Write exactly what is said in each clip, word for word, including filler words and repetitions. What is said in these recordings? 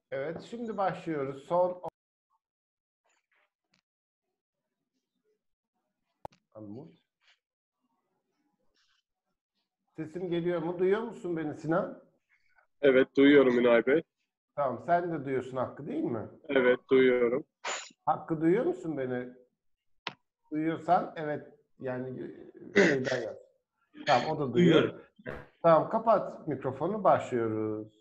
Evet, şimdi başlıyoruz. Son Anmut. Sesim geliyor mu? Duyuyor musun beni Sinan? Evet, duyuyorum Ünal Bey. Tamam, sen de duyuyorsun Hakkı değil mi? Evet, duyuyorum. Hakkı duyuyor musun beni? Duyuyorsan evet yani şeyden yaz. Tamam, o da duyuyor. Duyuyorum. Tamam, kapat mikrofonu, başlıyoruz.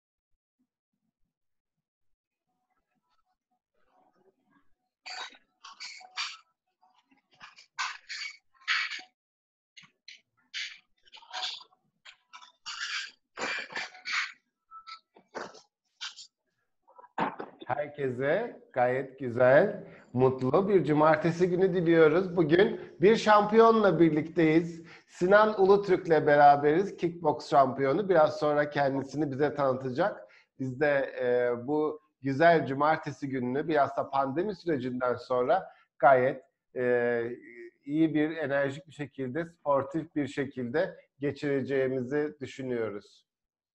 Herkese gayet güzel, mutlu bir cumartesi günü diliyoruz. Bugün bir şampiyonla birlikteyiz. Sinan Ulutürk'le beraberiz. Kickbox şampiyonu. Biraz sonra kendisini bize tanıtacak. Biz de e, bu güzel cumartesi gününü biraz da pandemi sürecinden sonra gayet e, iyi bir, enerjik bir şekilde, sportif bir şekilde geçireceğimizi düşünüyoruz.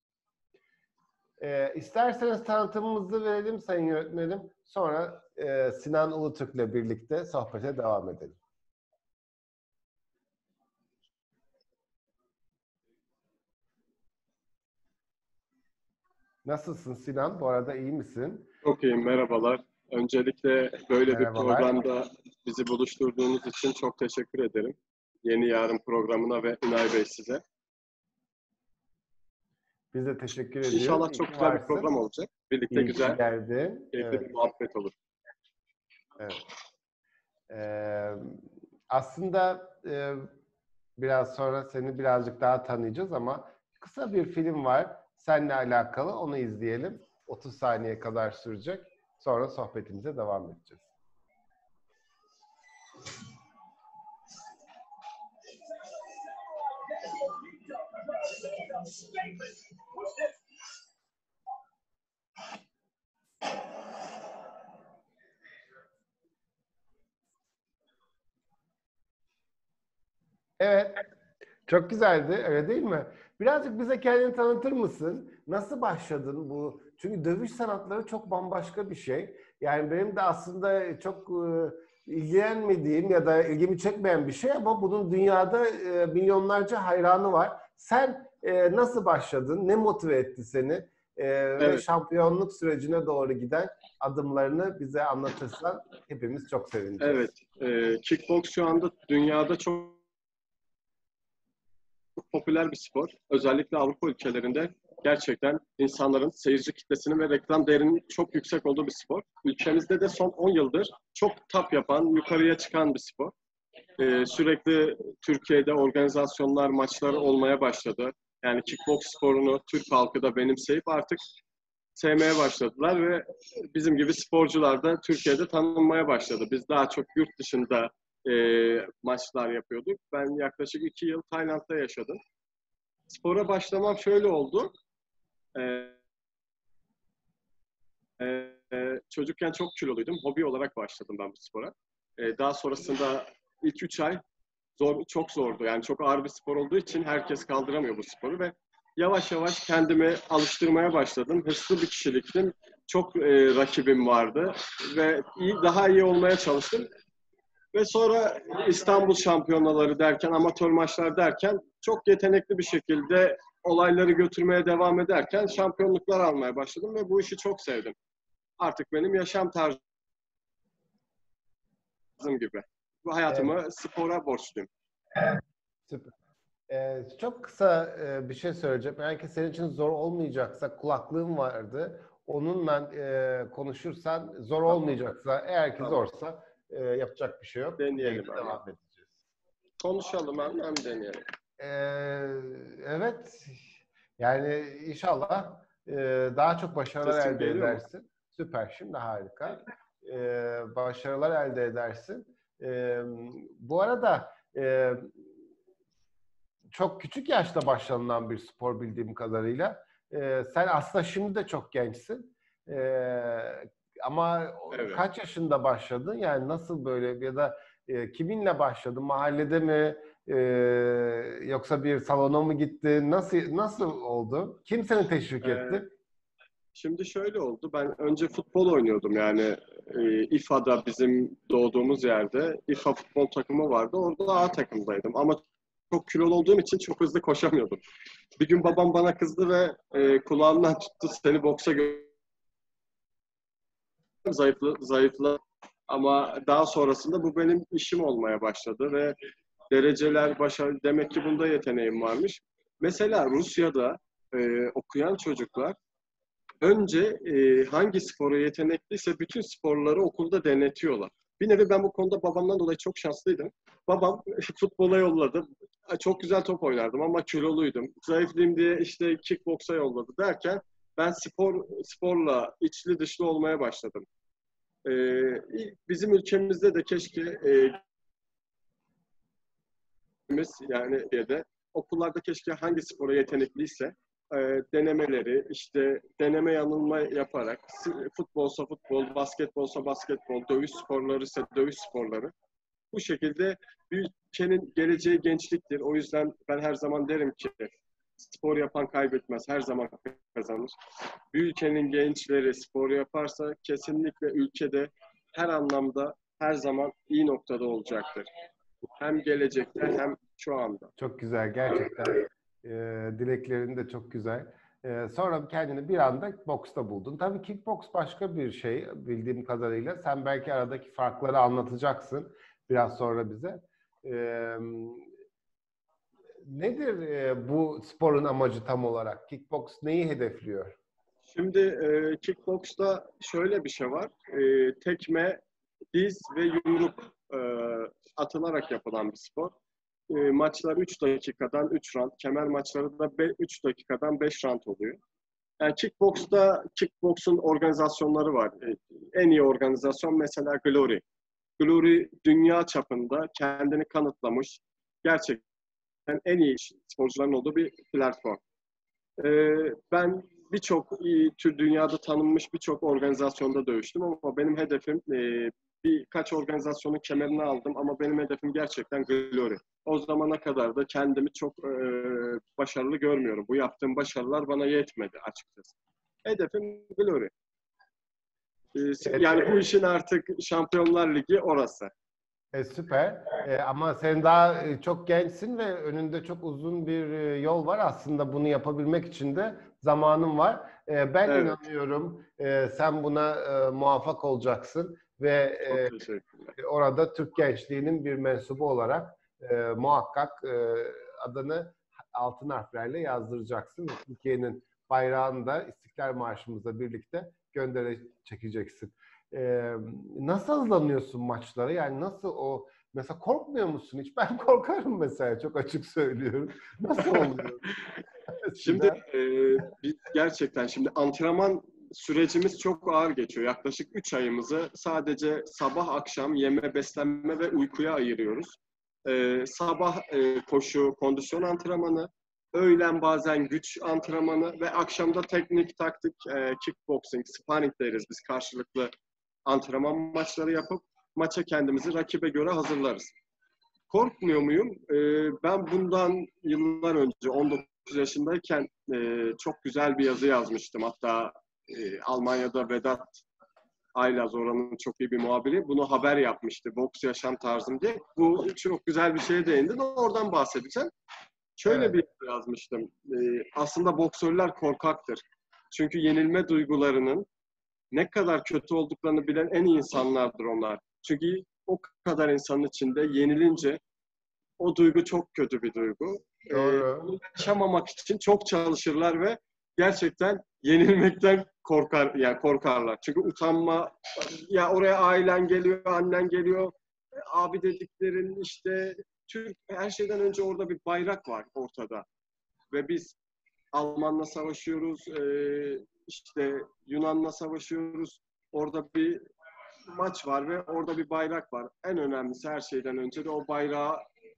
E, isterseniz tanıtımımızı verelim Sayın Yönetmenim. Sonra e, Sinan Ulutürk'le birlikte sohbete devam edelim. Nasılsın Sinan? Bu arada iyi misin? Çok iyiyim, merhabalar. Öncelikle böyle bir Merhabalar. programda bizi buluşturduğunuz için çok teşekkür ederim. Yeni Yarın programına ve Ünal Bey size. Biz de teşekkür ediyoruz. İnşallah İyi çok ki güzel bir varsın. program olacak. Birlikte İyi ki güzel, geldin. keyifli Evet. bir muhabbet olur. Evet. Ee, aslında e, biraz sonra seni birazcık daha tanıyacağız ama kısa bir film var seninle alakalı. Onu izleyelim. otuz saniye kadar sürecek. Sonra sohbetimize devam edeceğiz. Evet. Çok güzeldi, öyle değil mi? Birazcık bize kendini tanıtır mısın? Nasıl başladın bu? Çünkü dövüş sanatları çok bambaşka bir şey. Yani benim de aslında çok e, ilgilenmediğim ya da ilgimi çekmeyen bir şey ama bunun dünyada e, milyonlarca hayranı var. Sen e, nasıl başladın? Ne motive etti seni? E, ve Evet, şampiyonluk sürecine doğru giden adımlarını bize anlatırsan hepimiz çok sevineceğiz. evet. Ee, kickbox şu anda dünyada çok popüler bir spor. Özellikle Avrupa ülkelerinde gerçekten insanların seyirci kitlesinin ve reklam değerinin çok yüksek olduğu bir spor. Ülkemizde de son on yıldır çok tap yapan, yukarıya çıkan bir spor. Ee, sürekli Türkiye'de organizasyonlar, maçları olmaya başladı. Yani kickbox sporunu Türk halkı da benimseyip artık sevmeye başladılar ve bizim gibi sporcular da Türkiye'de tanınmaya başladı. Biz daha çok yurt dışında e, maçlar yapıyorduk. Ben yaklaşık iki yıl Tayland'da yaşadım. Spora başlamam şöyle oldu. Ee, e, çocukken çok kiloluydum. Hobi olarak başladım ben bu spora. Ee, daha sonrasında ilk üç ay zor, çok zordu. Yani çok ağır bir spor olduğu için herkes kaldıramıyor bu sporu ve yavaş yavaş kendimi alıştırmaya başladım. Hırslı bir kişiliktim. Çok e, rakibim vardı ve iyi, daha iyi olmaya çalıştım. Ve sonra İstanbul şampiyonaları derken, amatör maçlar derken çok yetenekli bir şekilde olayları götürmeye devam ederken şampiyonluklar almaya başladım ve bu işi çok sevdim. Artık benim yaşam tarzım gibi. Bu Evet, hayatımı spora borçluyum. süper. Ee, çok kısa e, bir şey söyleyeceğim. Eğer ki senin için zor olmayacaksa kulaklığım vardı. Onunla e, konuşursan zor Tamam, olmayacaksa eğer ki tamam. zorsa e, yapacak bir şey yok. Deneyelim Yayına hemen. devam edeceğiz. Konuşalım hem, hem deneyelim. Ee, evet. Yani inşallah e, daha çok başarılar Sesim elde geliyor mu? edersin. Süper. Şimdi harika. Ee, başarılar elde edersin. Ee, bu arada e, çok küçük yaşta başlanılan bir spor bildiğim kadarıyla. Ee, sen aslında şimdi de çok gençsin. Ee, ama Evet. kaç yaşında başladın? Yani nasıl böyle ya da e, kiminle başladın? Mahallede mi? Ee, yoksa bir salona mı gittin? Nasıl nasıl oldu? Kim seni teşvik Ee, etti? Şimdi şöyle oldu. Ben önce futbol oynuyordum yani e, İFA'da bizim doğduğumuz yerde İFA futbol takımı vardı. Orada A takımdaydım ama çok kilolu olduğum için çok hızlı koşamıyordum. Bir gün babam bana kızdı ve e, kulağımdan tuttu, seni boksa gö zayıfla, zayıfla. Ama daha sonrasında bu benim işim olmaya başladı ve dereceler, başarı, demek ki bunda yeteneğim varmış. Mesela Rusya'da e, okuyan çocuklar önce e, hangi spora yetenekliyse bütün sporları okulda denetiyorlar. Bir nevi ben bu konuda babamdan dolayı çok şanslıydım. Babam futbola yolladı. Çok güzel top oynardım ama kiloluydum. Zayıflayayım diye işte kickboksa yolladı derken ben spor sporla içli dışlı olmaya başladım. E, bizim ülkemizde de keşke e, yani de okullarda keşke hangi spora yetenekliyse e, denemeleri, işte deneme yanılma yaparak futbolsa futbol, basketbolsa basketbol, dövüş sporları ise dövüş sporları. Bu şekilde bir ülkenin geleceği gençliktir. O yüzden ben her zaman derim ki spor yapan kaybetmez, her zaman kazanır. Bir ülkenin gençleri spor yaparsa kesinlikle ülkede her anlamda her zaman iyi noktada olacaktır. Hem gelecekte hem şu anda. Çok güzel gerçekten. Ee, dileklerin de çok güzel. Ee, sonra kendini bir anda boksta buldun. Tabii kickboks başka bir şey bildiğim kadarıyla. Sen belki aradaki farkları anlatacaksın biraz sonra bize. Ee, nedir e, bu sporun amacı tam olarak? Kickboks neyi hedefliyor? Şimdi e, kickboksta şöyle bir şey var. E, tekme, diz ve yumruk e, atılarak yapılan bir spor. E, maçlar üç dakikadan üç round, kemer maçları da üç dakikadan beş round oluyor. Yani kickboksta, kickboksun organizasyonları var. E, en iyi organizasyon mesela Glory. Glory dünya çapında kendini kanıtlamış, gerçekten en iyi sporcuların olduğu bir platform. E, ben birçok iyi tür dünyada tanınmış birçok organizasyonda dövüştüm ama benim hedefim e, birkaç organizasyonun kemerini aldım ama benim hedefim gerçekten Glory. O zamana kadar da kendimi çok e, başarılı görmüyorum. Bu yaptığım başarılar bana yetmedi açıkçası. Hedefim Glory. E, yani bu işin artık Şampiyonlar Ligi orası. E, süper. E, ama sen daha e, çok gençsin ve önünde çok uzun bir e, yol var. Aslında bunu yapabilmek için de zamanın var. E, ben Evet. inanıyorum e, sen buna e, muvaffak olacaksın ve e, Çok teşekkürler. orada Türk gençliğinin bir mensubu olarak e, muhakkak e, adını altın harflerle yazdıracaksın. Türkiye'nin bayrağını da İstiklal Marşımızla birlikte göndere çekeceksin. Ee, nasıl hazırlanıyorsun maçlara? Yani nasıl o mesela korkmuyor musun hiç? Ben korkarım mesela çok açık söylüyorum. Nasıl oluyor? Şimdi e, biz gerçekten şimdi antrenman sürecimiz çok ağır geçiyor. Yaklaşık üç ayımızı sadece sabah akşam yeme, beslenme ve uykuya ayırıyoruz. E, sabah e, koşu, kondisyon antrenmanı, öğlen bazen güç antrenmanı ve akşamda teknik, taktik, e, kickboxing, sparring deriz biz karşılıklı antrenman maçları yapıp maça kendimizi rakibe göre hazırlarız. Korkmuyor muyum? Ee, ben bundan yıllar önce on dokuz yaşındayken e, çok güzel bir yazı yazmıştım. Hatta e, Almanya'da Vedat Aylaz, oranın çok iyi bir muhabiri, bunu haber yapmıştı. Boks yaşam tarzım diye. Bu çok güzel bir şeye değindin. Oradan bahsedeceğim. Şöyle Evet. bir yazı yazmıştım. E, aslında boksörler korkaktır. Çünkü yenilme duygularının ne kadar kötü olduklarını bilen en iyi insanlardır onlar. Çünkü o kadar insanın içinde yenilince o duygu çok kötü bir duygu. Doğru. Ee, yaşamamak için çok çalışırlar ve gerçekten yenilmekten korkar, yani korkarlar. Çünkü utanma, ya oraya ailen geliyor, annen geliyor, abi dediklerin işte Türk, her şeyden önce orada bir bayrak var ortada. Ve biz Almanla savaşıyoruz, e, işte Yunan'la savaşıyoruz. Orada bir maç var ve orada bir bayrak var. En önemlisi her şeyden önce de o bayrağı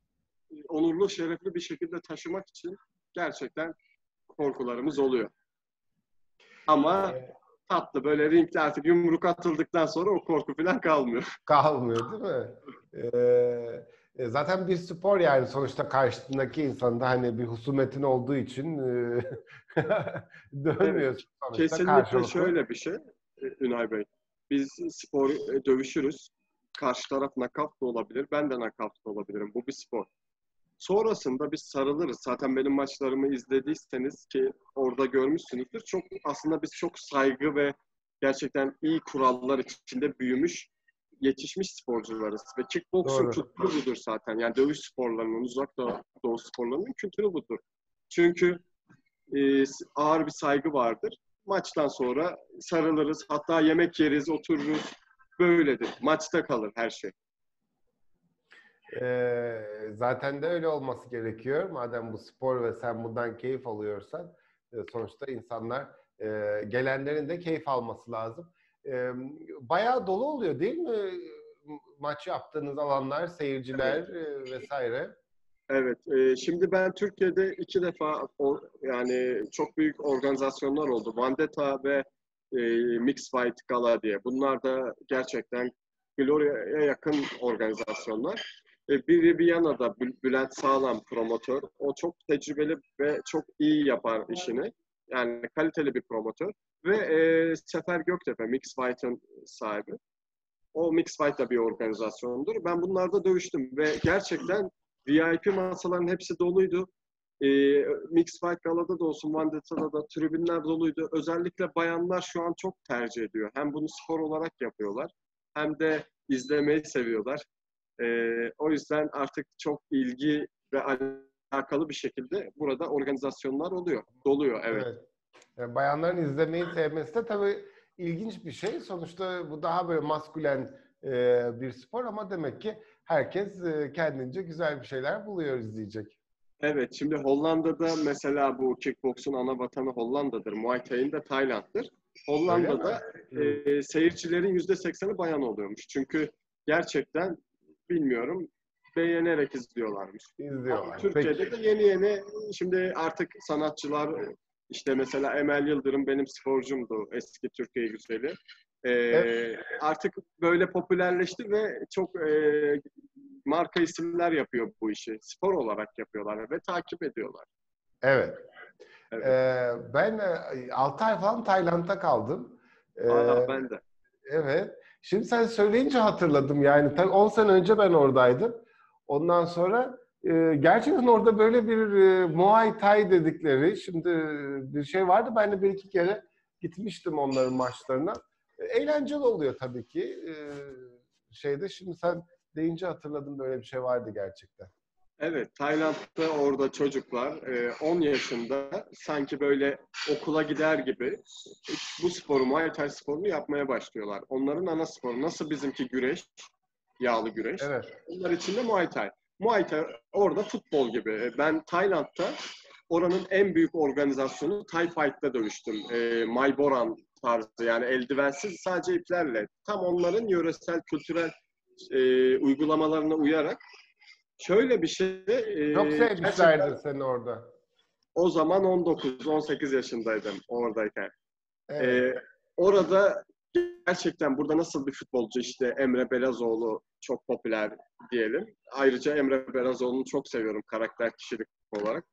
onurlu, şerefli bir şekilde taşımak için gerçekten korkularımız oluyor. Ama tatlı böyle ringde artık yumruk atıldıktan sonra o korku falan kalmıyor. Kalmıyor değil mi? Ee, E, zaten bir spor yani sonuçta karşısındaki insanda hani bir husumetin olduğu için e, Evet, dönmüyorsun sonuçta kesinlikle karşılıklı. şöyle bir şey e, Ünay Bey. Biz spor e, dövüşürüz. Karşı taraf nakavt da olabilir, ben de nakavt da olabilirim. Bu bir spor. Sonrasında biz sarılırız. Zaten benim maçlarımı izlediyseniz ki orada görmüşsünüzdür. Çok aslında biz çok saygı ve gerçekten iyi kurallar içinde büyümüş, yetişmiş sporcularız. Ve kickboksun Doğru. kültürü budur zaten. Yani dövüş sporlarının, uzak doğu, doğu sporlarının kültürü budur. Çünkü e, ağır bir saygı vardır. Maçtan sonra sarılırız, hatta yemek yeriz, otururuz. Böyledir. Maçta kalır her şey. E, zaten de öyle olması gerekiyor. Madem bu spor ve sen bundan keyif alıyorsan e, sonuçta insanlar e, gelenlerin de keyif alması lazım. E, bayağı dolu oluyor değil mi? Maç yaptığınız alanlar, Evet. seyirciler e, vesaire. Evet, e, şimdi ben Türkiye'de iki defa o, yani çok büyük organizasyonlar oldu. Vendetta ve e, Mixed Fight Gala diye. Bunlar da gerçekten Gloria'ya yakın organizasyonlar. E, biri Viyana'da Bül- Bülent Sağlam promotör. O çok tecrübeli ve çok iyi yapar işini. Yani kaliteli bir promotör. Ve e, Sefer Göktepe, Mixed Fight'ın sahibi. O Mixed Fight da bir organizasyondur. Ben bunlarda dövüştüm ve gerçekten V I P masaların hepsi doluydu. E, Mixed Fight Gala'da da olsun, Vendetta'da da tribünler doluydu. Özellikle bayanlar şu an çok tercih ediyor. Hem bunu spor olarak yapıyorlar hem de izlemeyi seviyorlar. E, o yüzden artık çok ilgi ve alakalı bir şekilde burada organizasyonlar oluyor. Doluyor, evet. Evet. Yani bayanların izlemeyi sevmesi de tabii ilginç bir şey. Sonuçta bu daha böyle maskülen e, bir spor ama demek ki herkes e, kendince güzel bir şeyler buluyor izleyecek. Evet, şimdi Hollanda'da mesela bu kickboksun ana vatanı Hollanda'dır. Muay Thai'nin de Tayland'dır. Öyle mi? Hollanda'da Hı. e, seyircilerin yüzde sekseni bayan oluyormuş. Çünkü gerçekten bilmiyorum beğenerek izliyorlarmış. Ama İzliyorlar. Türkiye'de Peki. de yeni yeni şimdi artık sanatçılar işte mesela Emel Yıldırım benim sporcumdu eski Türkiye güzeli. Evet. E, artık böyle popülerleşti ve çok e, marka isimler yapıyor bu işi. Spor olarak yapıyorlar ve takip ediyorlar. Evet. Evet. Ee, ben altı ay falan Tayland'da kaldım. Aa, Ee, ben de. evet. Şimdi sen söyleyince hatırladım yani. Tabii on sene önce ben oradaydım. Ondan sonra e, gerçekten orada böyle bir e, Muay Thai dedikleri şimdi e, bir şey vardı. Ben de bir iki kere gitmiştim onların maçlarına. E, eğlenceli oluyor tabii ki. E, şeyde şimdi sen deyince hatırladım böyle bir şey vardı gerçekten. Evet, Tayland'da orada çocuklar e, on yaşında sanki böyle okula gider gibi bu sporu, Muay Thai sporunu yapmaya başlıyorlar. Onların ana sporu nasıl bizimki güreş, yağlı güreş. Evet. Onlar için de Muay Thai. Muay Thai orada futbol gibi. Ben Tayland'da oranın en büyük organizasyonu Thai Fight'ta dövüştüm. E, Mai Boran tarzı yani eldivensiz sadece iplerle. Tam onların yöresel, kültürel e, uygulamalarına uyarak şöyle bir şey Çok e, sevmişlerdir gerçekten seni orada. o zaman on dokuz on sekiz yaşındaydım oradayken. Evet. E, orada gerçekten burada nasıl bir futbolcu işte Emre Belezoğlu çok popüler diyelim. Ayrıca Emre Belezoğlu'nu çok seviyorum karakter kişilik olarak.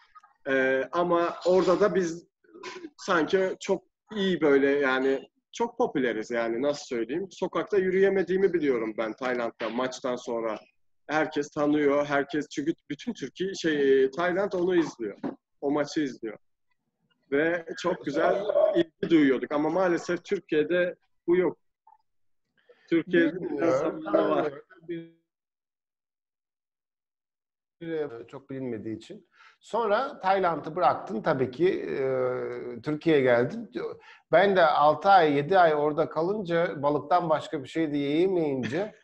E, ama orada da biz sanki çok iyi böyle yani çok popüleriz yani nasıl söyleyeyim. Sokakta yürüyemediğimi biliyorum ben Tayland'da maçtan sonra. Herkes tanıyor, herkes çünkü bütün Türkiye şey Tayland onu izliyor. O maçı izliyor. Ve çok güzel ilgi duyuyorduk ama maalesef Türkiye'de bu yok. Türkiye'de biraz Bilmiyorum. zamanla var. Bilmiyorum. Bir- bir- Çok bilinmediği için. Sonra Tayland'ı bıraktın tabii ki e, Türkiye'ye geldin. Ben de altı ay yedi ay orada kalınca balıktan başka bir şey de yiyemeyince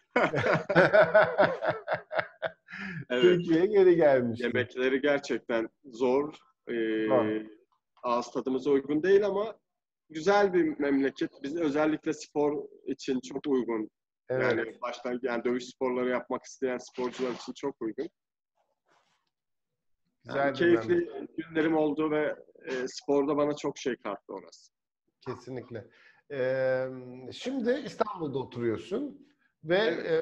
Evet. Türkiye'ye geri gelmiştim. Yemekleri gerçekten zor. Zor. Ee, ağız tadımıza uygun değil ama güzel bir memleket. Biz özellikle spor için çok uygun. Evet. Yani baştan yani dövüş sporları yapmak isteyen sporcular için çok uygun. Yani Güzel bir keyifli memleket. günlerim oldu ve e, sporda bana çok şey kattı orası. Kesinlikle. Ee, şimdi İstanbul'da oturuyorsun ve Evet. e,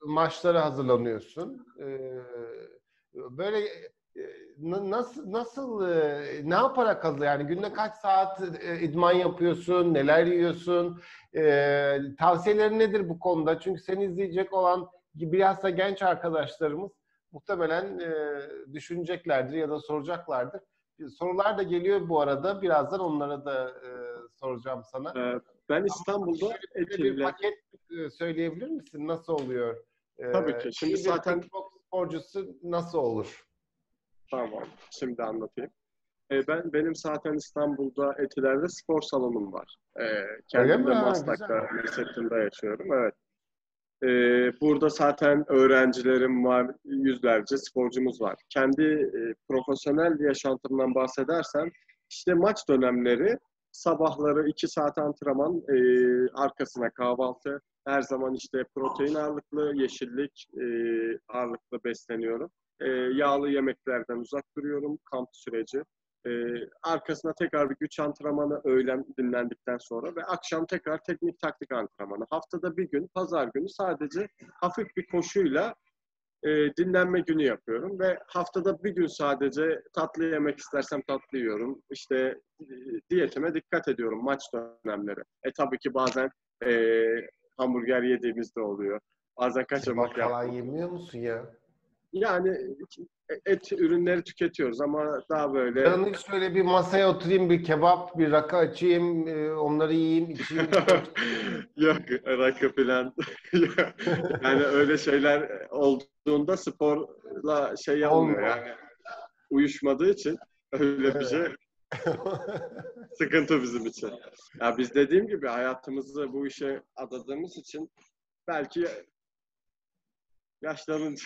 maçlara hazırlanıyorsun. Ee, böyle e, na- nasıl nasıl e, ne yaparak hazır yani günde kaç saat e, idman yapıyorsun, neler yiyorsun? Ee, tavsiyelerin nedir bu konuda? Çünkü seni izleyecek olan bilhassa genç arkadaşlarımız muhtemelen e, düşüneceklerdir ya da soracaklardır. Sorular da geliyor bu arada. Birazdan onlara da e, soracağım sana. Ee, ben İstanbul'da Şöyle bir Eti'yle, paket e, söyleyebilir misin? Nasıl oluyor? tabii Ee, ki. Şimdi iyi bir zaten kickbox sporcusu nasıl olur? tamam, şimdi anlatayım. Ee, ben benim zaten İstanbul'da Etiler'de spor salonum var. Ee, Öyle kendim mi? de Ha, güzel. Maslak'ta, Mesut'ta yaşıyorum. Evet. Ee, burada zaten öğrencilerim var, yüzlerce sporcumuz var. Kendi e, profesyonel yaşantımdan bahsedersem, işte maç dönemleri, sabahları iki saat antrenman, e, arkasına kahvaltı, her zaman işte protein ağırlıklı, yeşillik e, ağırlıklı besleniyorum. E, yağlı yemeklerden uzak duruyorum kamp süreci. E, arkasına tekrar bir güç antrenmanı öğlen dinlendikten sonra ve akşam tekrar teknik taktik antrenmanı. Haftada bir gün, pazar günü sadece hafif bir koşuyla e, dinlenme günü yapıyorum ve haftada bir gün sadece tatlı yemek istersem tatlı yiyorum. İşte e, diyetime dikkat ediyorum maç dönemleri. E tabii ki bazen e, hamburger yediğimiz de oluyor. Bazen Kebap kaçamak falan yaptım. yemiyor musun ya? Yani et ürünleri tüketiyoruz ama daha böyle Ben hiç şöyle bir masaya oturayım, bir kebap, bir rakı açayım, e, onları yiyeyim, içeyim. Böyle yok rakı falan. Yani öyle şeyler olduğunda sporla şey olmuyor olmuyor. yani uyuşmadığı için öyle bir Evet. şey sıkıntı bizim için. Ya biz dediğim gibi hayatımızı bu işe adadığımız için belki yaşlanınca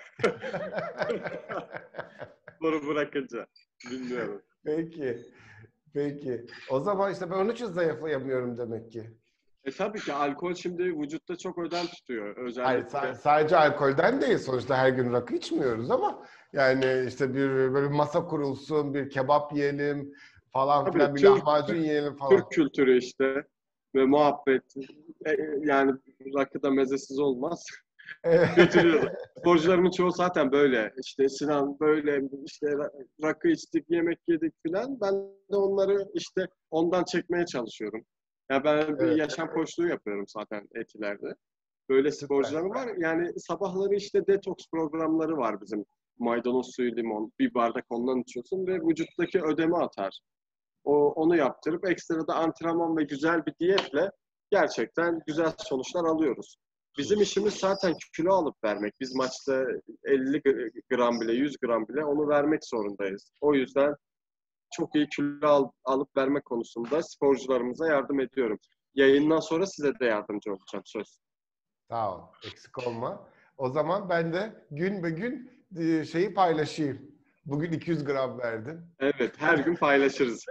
sporu bırakınca bilmiyorum. Peki. Peki. O zaman işte ben onun için zayıflayamıyorum demek ki. E tabii ki alkol şimdi vücutta çok ödem tutuyor. Hayır, Özellikle sa- sadece alkolden değil. Sonuçta her gün rakı içmiyoruz ama yani işte bir böyle bir masa kurulsun, bir kebap yiyelim falan tabii filan, bir Türk lahmacun yiyelim Türk falan. kültürü işte ve muhabbet. E, yani rakı da mezesiz olmaz. Götürüyordu. Sporcularımın çoğu zaten böyle. İşte Sinan böyle işte ra- rakı içtik, yemek yedik filan. Ben de onları işte ondan çekmeye çalışıyorum. Ya ben bir Evet, yaşam koçluğu yapıyorum zaten Etiler'de. Böyle süper. sporcularım var. Yani sabahları işte detoks programları var bizim. Maydanoz suyu, limon, bir bardak ondan içiyorsun ve vücuttaki ödemi atar. O, onu yaptırıp ekstra da antrenman ve güzel bir diyetle gerçekten güzel sonuçlar alıyoruz. Bizim işimiz zaten kilo alıp vermek. Biz maçta elli gram bile, yüz gram bile onu vermek zorundayız. O yüzden çok iyi kilo al, alıp verme konusunda sporcularımıza yardım ediyorum. Yayından sonra size de yardımcı olacağım söz. Sağ ol. Eksik olma. O zaman ben de gün be gün e, şeyi paylaşayım. Bugün iki yüz gram verdim. Evet, her gün paylaşırız.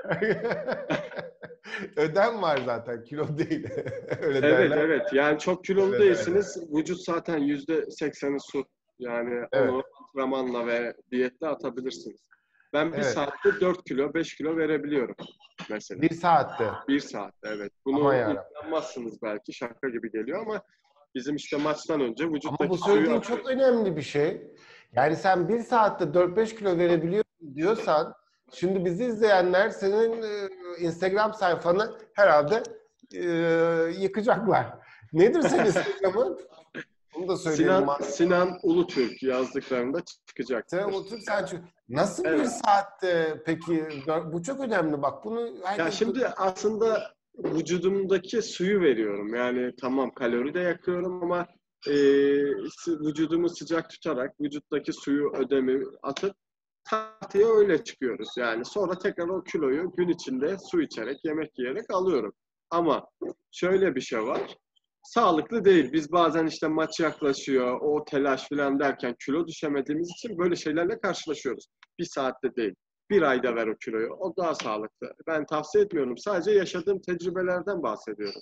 Ödem var zaten, kilo değil. Öyle Evet, derler. evet. Yani çok kilolu Öyle derler. değilsiniz. Vücut zaten yüzde sekseni su. Yani Evet, onu antrenmanla ve diyetle atabilirsiniz. Ben bir evet. saatte dört kilo, beş kilo verebiliyorum mesela. Bir saatte. Bir saatte evet. Aman Bunu yarabbim. inanmazsınız belki şaka gibi geliyor ama bizim işte maçtan önce Ama bu vücuttaki suyu söylediğin çok atıyoruz. önemli bir şey. Yani sen bir saatte dört beş kilo verebiliyorsun diyorsan, şimdi bizi izleyenler senin e, Instagram sayfanı herhalde e, yıkacaklar. Nedir senin Instagram'ın? Onu da söyleyelim. Sinan Sinan Ulutürk yazdıklarında Sen çıkacaktır. otur sen şu- nasıl bir Evet. saatte peki? Bu çok önemli bak. Bunu Ya herkes şimdi aslında vücudumdaki suyu veriyorum. Yani tamam kalori de yakıyorum ama e, vücudumu sıcak tutarak vücuttaki suyu ödemi atıp tartıya öyle çıkıyoruz. Yani sonra tekrar o kiloyu gün içinde su içerek, yemek yiyerek alıyorum. Ama şöyle bir şey var. Sağlıklı değil. Biz bazen işte maç yaklaşıyor, o telaş falan derken kilo düşemediğimiz için böyle şeylerle karşılaşıyoruz. Bir saatte değil. Bir ayda ver o kiloyu. O daha sağlıklı. Ben tavsiye etmiyorum. Sadece yaşadığım tecrübelerden bahsediyorum.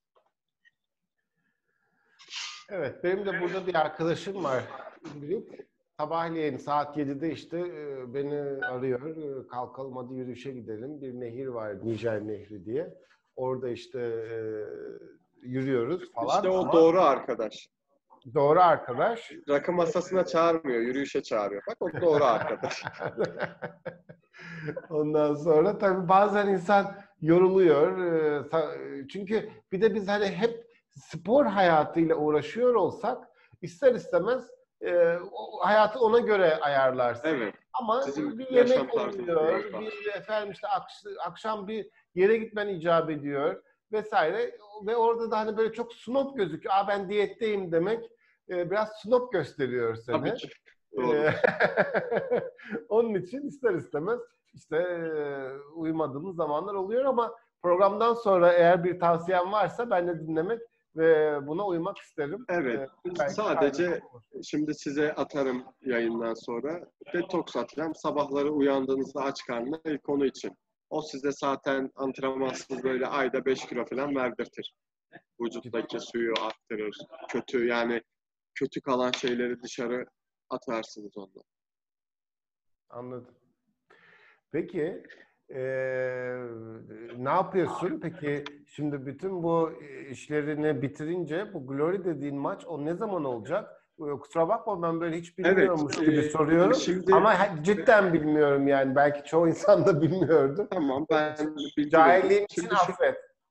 evet, benim de burada bir arkadaşım var. İdrik. Sabahleyin saat yedide işte e, beni arıyor. E, Kalkalım hadi yürüyüşe gidelim. Bir nehir var, Nijer Nehri diye. Orada işte e, yürüyoruz İşte falan o ama doğru arkadaş. Doğru arkadaş. Rakı masasına çağırmıyor, yürüyüşe çağırıyor. Bak o doğru arkadaş. Ondan sonra tabii bazen insan yoruluyor. Ee, sa- Çünkü bir de biz hani hep spor hayatıyla uğraşıyor olsak ister istemez e, o hayatı ona göre ayarlarsın. Evet. Ama Sizin bir yaşam yemek tarzınız oluyor, biraz daha. bir efendim işte aks- akşam bir yere gitmen icap ediyor vesaire ve orada da hani böyle çok snob gözüküyor. Aa ben diyetteyim demek e, biraz snob gösteriyor Tabii seni. ki. Ee, Doğru. Onun için ister istemez işte e, uyumadığımız zamanlar oluyor ama programdan sonra eğer bir tavsiyem varsa ben de dinlemek ve buna uymak isterim. Evet. Ee, belki Sadece faydalı olur. şimdi size atarım yayından sonra. Detoks atacağım. Sabahları uyandığınızda aç karnına ilk konu için. O size zaten antrenmansız böyle ayda beş kilo falan verdirtir. Vücuttaki suyu arttırır. Kötü yani kötü kalan şeyleri dışarı atarsınız ondan. Anladım. Peki e, ne yapıyorsun? Peki şimdi bütün bu işlerini bitirince bu Glory dediğin maç o ne zaman olacak? E, Kusura bakma ben böyle hiç Evet. bilmiyormuş gibi e, soruyorum. şimdi Ama ha- cidden bilmiyorum yani. Belki çoğu insan da bilmiyordur. tamam ben bilgi vereyim. Cahilliğim için Şimdi şu affet.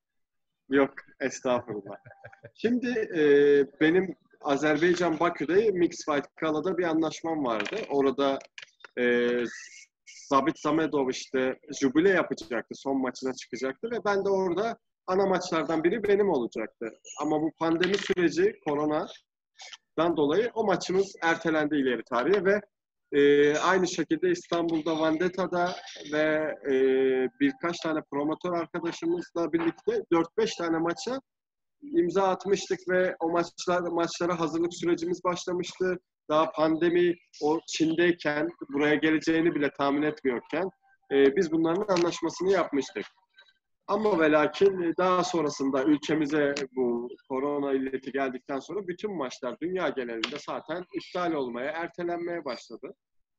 yok estağfurullah. Şimdi e, benim Azerbaycan Bakü'de Mixed Fight Gala'da bir anlaşmam vardı. Orada e, Zabit Samedov işte jübile yapacaktı. Son maçına çıkacaktı ve ben de orada ana maçlardan biri benim olacaktı. Ama bu pandemi süreci koronadan dolayı o maçımız ertelendi ileri tarihe ve e, aynı şekilde İstanbul'da Vendetta'da ve e, birkaç tane promotör arkadaşımızla birlikte dört beş tane maça imza atmıştık ve o maçlar maçlara hazırlık sürecimiz başlamıştı. Daha pandemi o Çin'deyken buraya geleceğini bile tahmin etmiyorken e, biz bunların anlaşmasını yapmıştık. Ama ve lakin daha sonrasında ülkemize bu korona illeti geldikten sonra bütün maçlar dünya genelinde zaten iptal olmaya, ertelenmeye başladı.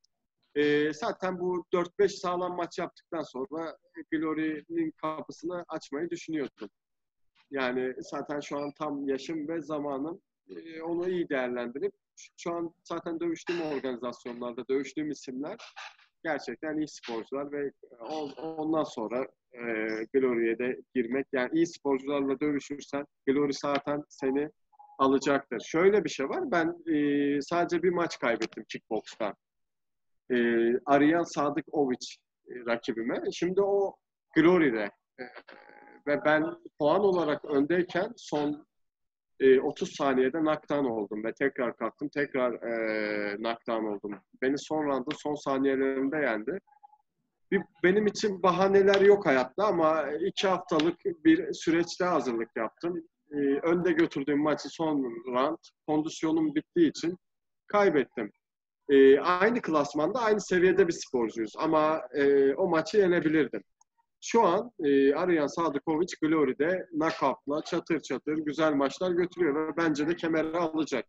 E, zaten bu dört beş sağlam maç yaptıktan sonra Glory'nin kapısını açmayı düşünüyordum. Yani zaten şu an tam yaşım ve zamanım e, onu iyi değerlendirip şu an zaten dövüştüğüm organizasyonlarda dövüştüğüm isimler gerçekten iyi sporcular ve ondan sonra e, Glory'ye de girmek yani iyi sporcularla dövüşürsen Glory zaten seni alacaktır. Şöyle bir şey var ben e, sadece bir maç kaybettim kickbox'tan. E, Ariyan Sadıkoviç e, rakibime. Şimdi o Glory'de e, ve ben puan olarak öndeyken son e, otuz saniyede knockdown oldum ve tekrar kalktım. Tekrar e, knockdown oldum. Beni son round'un son saniyelerinde yendi. Bir, benim için bahaneler yok hayatta ama iki haftalık bir süreçte hazırlık yaptım. E, önde götürdüğüm maçı son round kondisyonum bittiği için kaybettim. E, aynı klasmanda, aynı seviyede bir sporcuyuz ama e, o maçı yenebilirdim. Şu an e, Ariyan Sadıkoviç Glory'de knockout'la çatır çatır güzel maçlar götürüyor ve bence de kemeri alacak.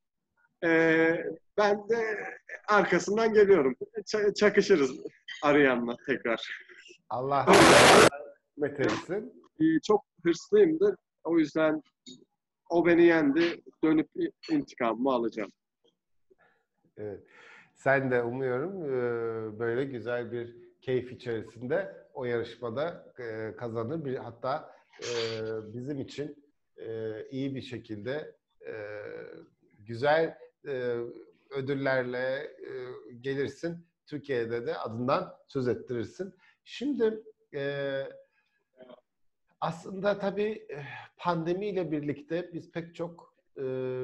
E, ben de arkasından geliyorum. Ç- çakışırız Ariyan'la tekrar. Allah rahmet eylesin. E, çok hırslıyımdır. O yüzden o beni yendi. Dönüp intikamımı alacağım. Evet. Sen de umuyorum e, böyle güzel bir keyif içerisinde o yarışmada e, kazanır. Bir, hatta e, bizim için e, iyi bir şekilde e, güzel e, ödüllerle e, gelirsin. Türkiye'de de adından söz ettirirsin. Şimdi e, aslında tabii e, pandemiyle birlikte biz pek çok e,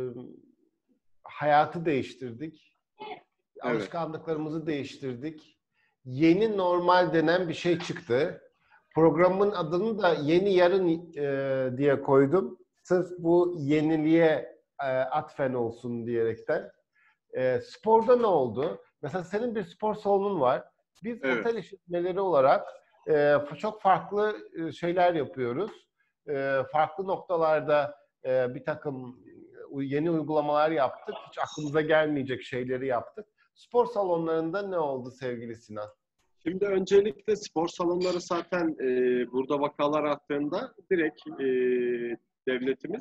hayatı değiştirdik. Evet. Alışkanlıklarımızı değiştirdik. Yeni normal denen bir şey çıktı. Programın adını da Yeni Yarın e, diye koydum. Sırf bu yeniliğe e, atfen olsun diyerekten. E, sporda ne oldu? Mesela senin bir spor salonun var. Biz Evet. otel işletmeleri olarak e, çok farklı e, şeyler yapıyoruz. E, farklı noktalarda e, bir takım yeni uygulamalar yaptık. Hiç aklımıza gelmeyecek şeyleri yaptık. Spor salonlarında ne oldu sevgili Sinan? Şimdi öncelikle spor salonları zaten e, burada vakalar arttığında direkt e, devletimiz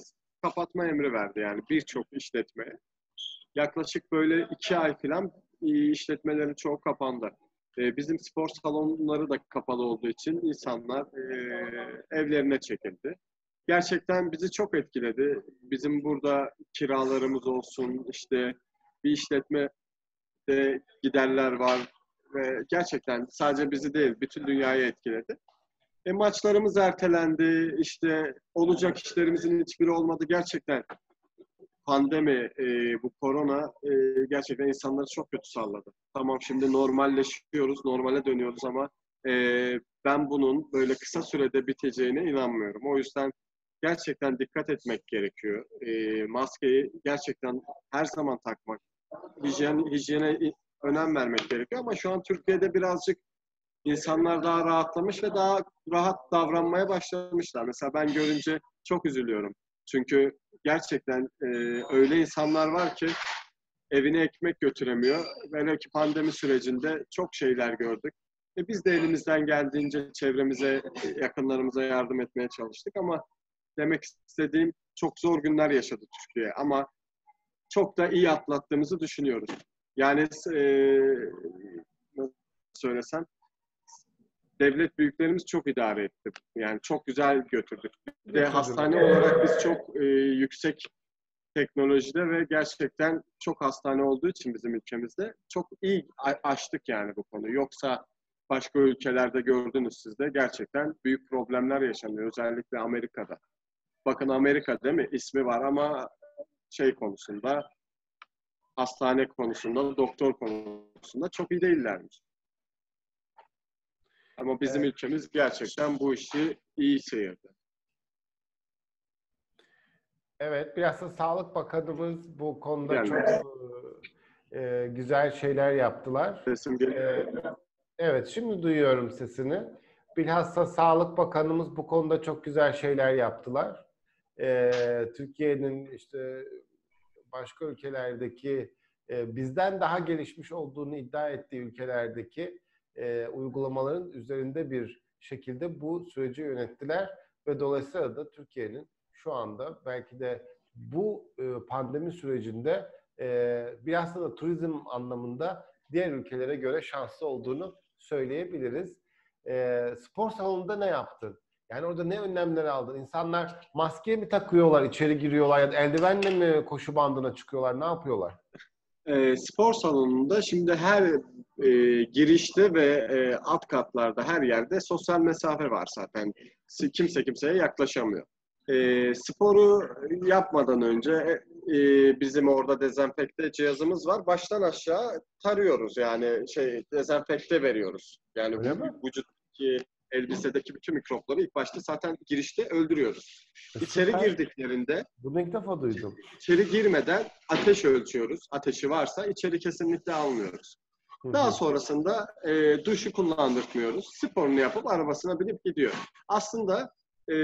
kapatma emri verdi yani birçok işletmeye. Yaklaşık böyle iki ay falan işletmelerin çoğu kapandı. E, bizim spor salonları da kapalı olduğu için insanlar e, evlerine çekildi. Gerçekten bizi çok etkiledi. Bizim burada kiralarımız olsun, işte bir işletmede giderler var ve gerçekten sadece bizi değil, bütün dünyayı etkiledi. E, maçlarımız ertelendi, işte olacak işlerimizin hiçbiri olmadı. Gerçekten pandemi, e, bu korona e, gerçekten insanları çok kötü salladı. Tamam şimdi normalleşiyoruz, normale dönüyoruz ama e, ben bunun böyle kısa sürede biteceğine inanmıyorum. O yüzden gerçekten dikkat etmek gerekiyor. E, maskeyi gerçekten her zaman takmak, hijyen, hijyene önem vermek gerekiyor ama şu an Türkiye'de birazcık insanlar daha rahatlamış ve daha rahat davranmaya başlamışlar. Mesela ben görünce çok üzülüyorum. Çünkü gerçekten e, öyle insanlar var ki evine ekmek götüremiyor. Böyle ki pandemi sürecinde çok şeyler gördük. E biz de elimizden geldiğince çevremize, yakınlarımıza yardım etmeye çalıştık ama demek istediğim çok zor günler yaşadı Türkiye ama çok da iyi atlattığımızı düşünüyoruz. Yani e, nasıl söylesem devlet büyüklerimiz çok idare etti. Yani çok güzel götürdük. Bir de hastane olarak biz çok e, yüksek teknolojide ve gerçekten çok hastane olduğu için bizim ülkemizde çok iyi aştık yani bu konuyu. Yoksa başka ülkelerde gördünüz siz de gerçekten büyük problemler yaşanıyor. Özellikle Amerika'da. Bakın Amerika değil mi? İsmi var ama şey konusunda, hastane konusunda, doktor konusunda çok iyi değillermiş. Ama bizim evet. ülkemiz gerçekten bu işi iyi seyirdi. Evet, biraz da Sağlık Bakanımız bu konuda yani, çok e, güzel şeyler yaptılar. Sesim geliyor. E, evet, şimdi duyuyorum sesini. Bilhassa Sağlık Bakanımız bu konuda çok güzel şeyler yaptılar. E, Türkiye'nin işte başka ülkelerdeki e, bizden daha gelişmiş olduğunu iddia ettiği ülkelerdeki e, uygulamaların üzerinde bir şekilde bu süreci yönettiler ve dolayısıyla da Türkiye'nin şu anda belki de bu e, pandemi sürecinde e, biraz da turizm anlamında diğer ülkelere göre şanslı olduğunu söyleyebiliriz. E, spor salonunda ne yaptın? Yani orada ne önlemler aldın? İnsanlar maske mi takıyorlar, içeri giriyorlar ya da eldivenle mi koşu bandına çıkıyorlar? Ne yapıyorlar? E, spor salonunda şimdi her e, girişte ve e, alt katlarda her yerde sosyal mesafe var zaten. Kimse kimseye yaklaşamıyor. E, sporu yapmadan önce e, bizim orada dezenfekte cihazımız var. Baştan aşağı tarıyoruz yani şey dezenfekte veriyoruz. Yani Öyle bu mi? vücuttaki elbisedeki bütün mikropları ilk başta zaten girişte öldürüyoruz. E, İçeri süper. Girdiklerinde bunu ilk defa duydum. İçeri girmeden ateş ölçüyoruz. Ateşi varsa içeri kesinlikle almıyoruz. Hı hı. Daha sonrasında e, duşu kullandırmıyoruz. Sporunu yapıp arabasına binip gidiyor. Aslında e,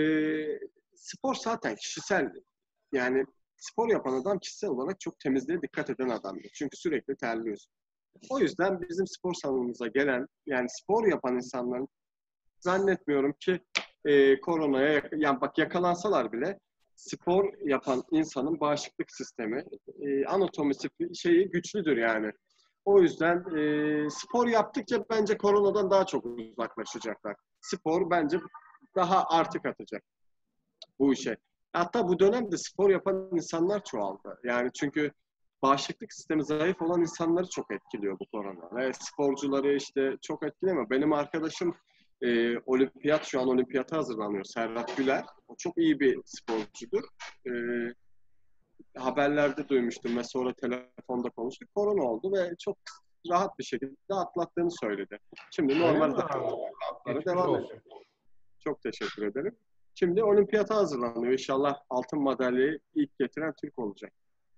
spor zaten kişisel. Yani spor yapan adam kişisel olarak çok temizliğe dikkat eden adamdır. Çünkü sürekli terliyorsun. O yüzden bizim spor salonumuza gelen, yani spor yapan insanların zannetmiyorum ki e, koronaya, yani bak yakalansalar bile spor yapan insanın bağışıklık sistemi, e, anatomisi şeyi güçlüdür yani. O yüzden e, spor yaptıkça bence koronadan daha çok uzaklaşacaklar. Spor bence daha artık atacak bu işe. Hatta bu dönemde spor yapan insanlar çoğaldı. Yani çünkü bağışıklık sistemi zayıf olan insanları çok etkiliyor bu korona. Ve sporcuları işte çok etkilemiyor. Benim arkadaşım e, olimpiyat, şu an olimpiyata hazırlanıyor. Serhat Güler. O çok iyi bir sporcudur. E, haberlerde duymuştum ve sonra telefonda konuştuk. Korona oldu ve çok rahat bir şekilde atlattığını söyledi. Şimdi normalde devam ediyor. Çok teşekkür ederim. Şimdi olimpiyata hazırlanıyor. İnşallah altın madalyayı ilk getiren Türk olacak.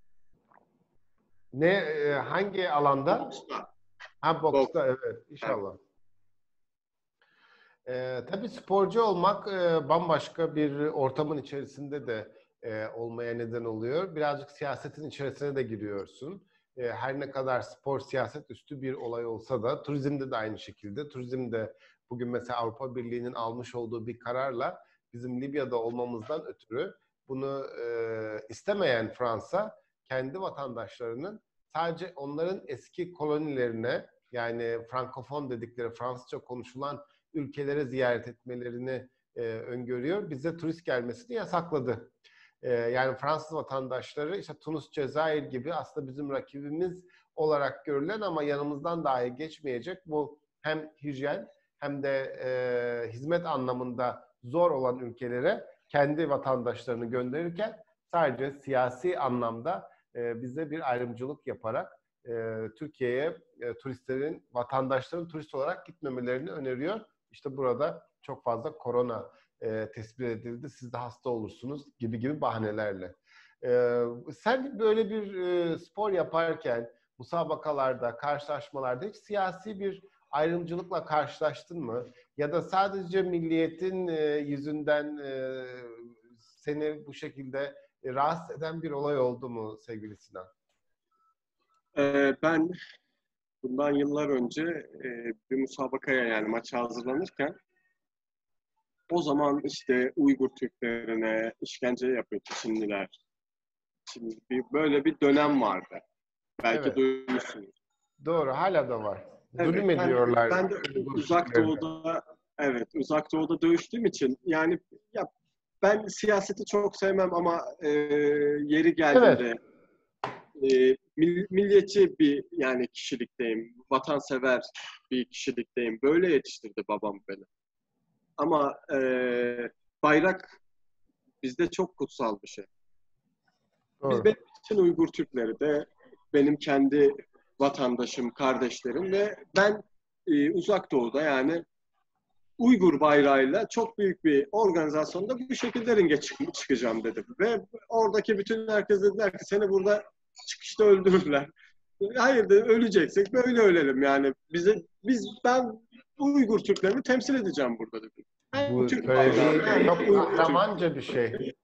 Ne, e, hangi alanda? Boksta. Ha boksta, Boks. Evet, inşallah. Evet. E, tabii sporcu olmak e, bambaşka bir ortamın içerisinde de e, olmaya neden oluyor. Birazcık siyasetin içerisine de giriyorsun. E, her ne kadar spor siyaset üstü bir olay olsa da turizmde de aynı şekilde. Turizmde bugün mesela Avrupa Birliği'nin almış olduğu bir kararla bizim Libya'da olmamızdan ötürü bunu e, istemeyen Fransa kendi vatandaşlarının sadece onların eski kolonilerine, yani Frankofon dedikleri Fransızca konuşulan ülkelere ziyaret etmelerini e, öngörüyor. Bize turist gelmesini yasakladı. E, yani Fransız vatandaşları işte Tunus, Cezayir gibi aslında bizim rakibimiz olarak görülen ama yanımızdan dahi geçmeyecek bu hem hijyen hem de e, hizmet anlamında zor olan ülkelere kendi vatandaşlarını gönderirken sadece siyasi anlamda e, bize bir ayrımcılık yaparak e, Türkiye'ye e, turistlerin, vatandaşların turist olarak gitmemelerini öneriyor. İşte burada çok fazla korona e, tespit edildi, siz de hasta olursunuz gibi gibi bahanelerle. E, sen böyle bir e, spor yaparken musabakalarda, karşılaşmalarda hiç siyasi bir ayrımcılıkla karşılaştın mı? Ya da sadece milliyetin e, yüzünden e, seni bu şekilde e, rahatsız eden bir olay oldu mu sevgili Sinan? Ee, ben bundan yıllar önce e, bir musabakaya yani maça hazırlanırken o zaman işte Uygur Türklerine işkence yapıyor Çinliler. Şimdi bir, böyle bir dönem vardı. Belki Evet, duymuşsunuz. doğru. Hala da var. Evet, Zulüm ben, ediyorlar ben de Uygur uzak Türklerine. doğuda evet uzak doğuda dövüştüğüm için yani ya ben siyaseti çok sevmem ama e, yeri Evet, geldiğinde e, mill- milliyetçi bir yani kişilikteyim, vatansever bir kişilikteyim. Böyle yetiştirdi babam beni. Ama e, bayrak bizde çok kutsal bir şey. Biz doğru. benim için Uygur Türkleri de benim kendi vatandaşım, kardeşlerim ve ben e, uzak doğuda yani Uygur bayrağıyla çok büyük bir organizasyonda bu şekilde ringe çık- çıkacağım dedim. Ve oradaki bütün herkes dediler ki seni burada çıkışta öldürürler. Hayır dedi, öleceksek böyle ölelim yani. Bize biz ben Uygur Türklerini temsil edeceğim burada dedim. Hem Bu Türk bayrağını söylediğin hem çok Uygur Türk. kahramanca bir şey.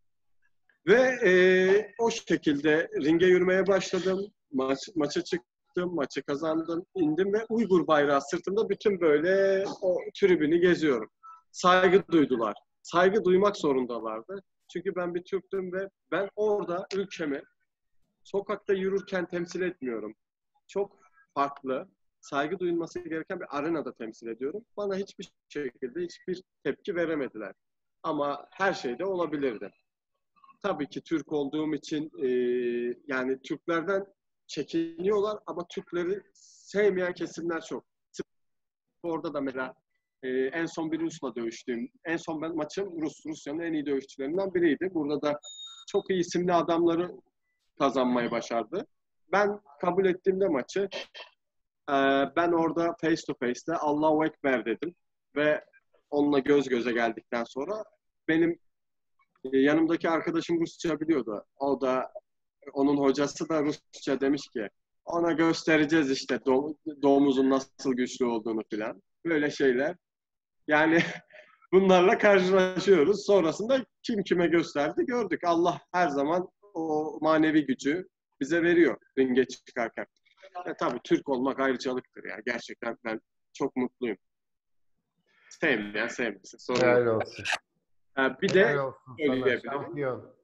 Ve e, o şekilde ringe yürümeye başladım. Maç, maça çıktım, maçı kazandım, indim ve Uygur bayrağı sırtımda bütün böyle o tribünü geziyorum. Saygı duydular. Saygı duymak zorundalardı. Çünkü ben bir Türktüm ve ben orada ülkemi sokakta yürürken temsil etmiyorum. Çok farklı, saygı duyulması gereken bir arenada temsil ediyorum. Bana hiçbir şekilde hiçbir tepki veremediler. Ama her şey de olabilirdi. Tabii ki Türk olduğum için e, yani Türklerden çekiniyorlar ama Türkleri sevmeyen kesimler çok. Orada da mesela e, en son bir Rus'la dövüştüğüm, en son ben maçım Rus, Rusya'nın en iyi dövüşçülerinden biriydi. Burada da çok iyi isimli adamları kazanmayı başardı. Ben kabul ettiğimde maçı e, ben orada face to face'te Allahu Ekber dedim ve onunla göz göze geldikten sonra benim e, yanımdaki arkadaşım Rusça biliyordu. O da onun hocası da Rusça demiş ki ona göstereceğiz işte doğ, doğumuzun nasıl güçlü olduğunu filan. Böyle şeyler. Yani bunlarla karşılaşıyoruz. Sonrasında kim kime gösterdi gördük. Allah her zaman o manevi gücü bize veriyor ringe çıkarken. E, tabii Türk olmak ayrıcalıktır ya. Gerçekten ben çok mutluyum. Sevmeyen sevmesin. Sorun yok. Helal olsun. Ha, bir Helal de olsun sana. söyleyebilirim. Şampiyon.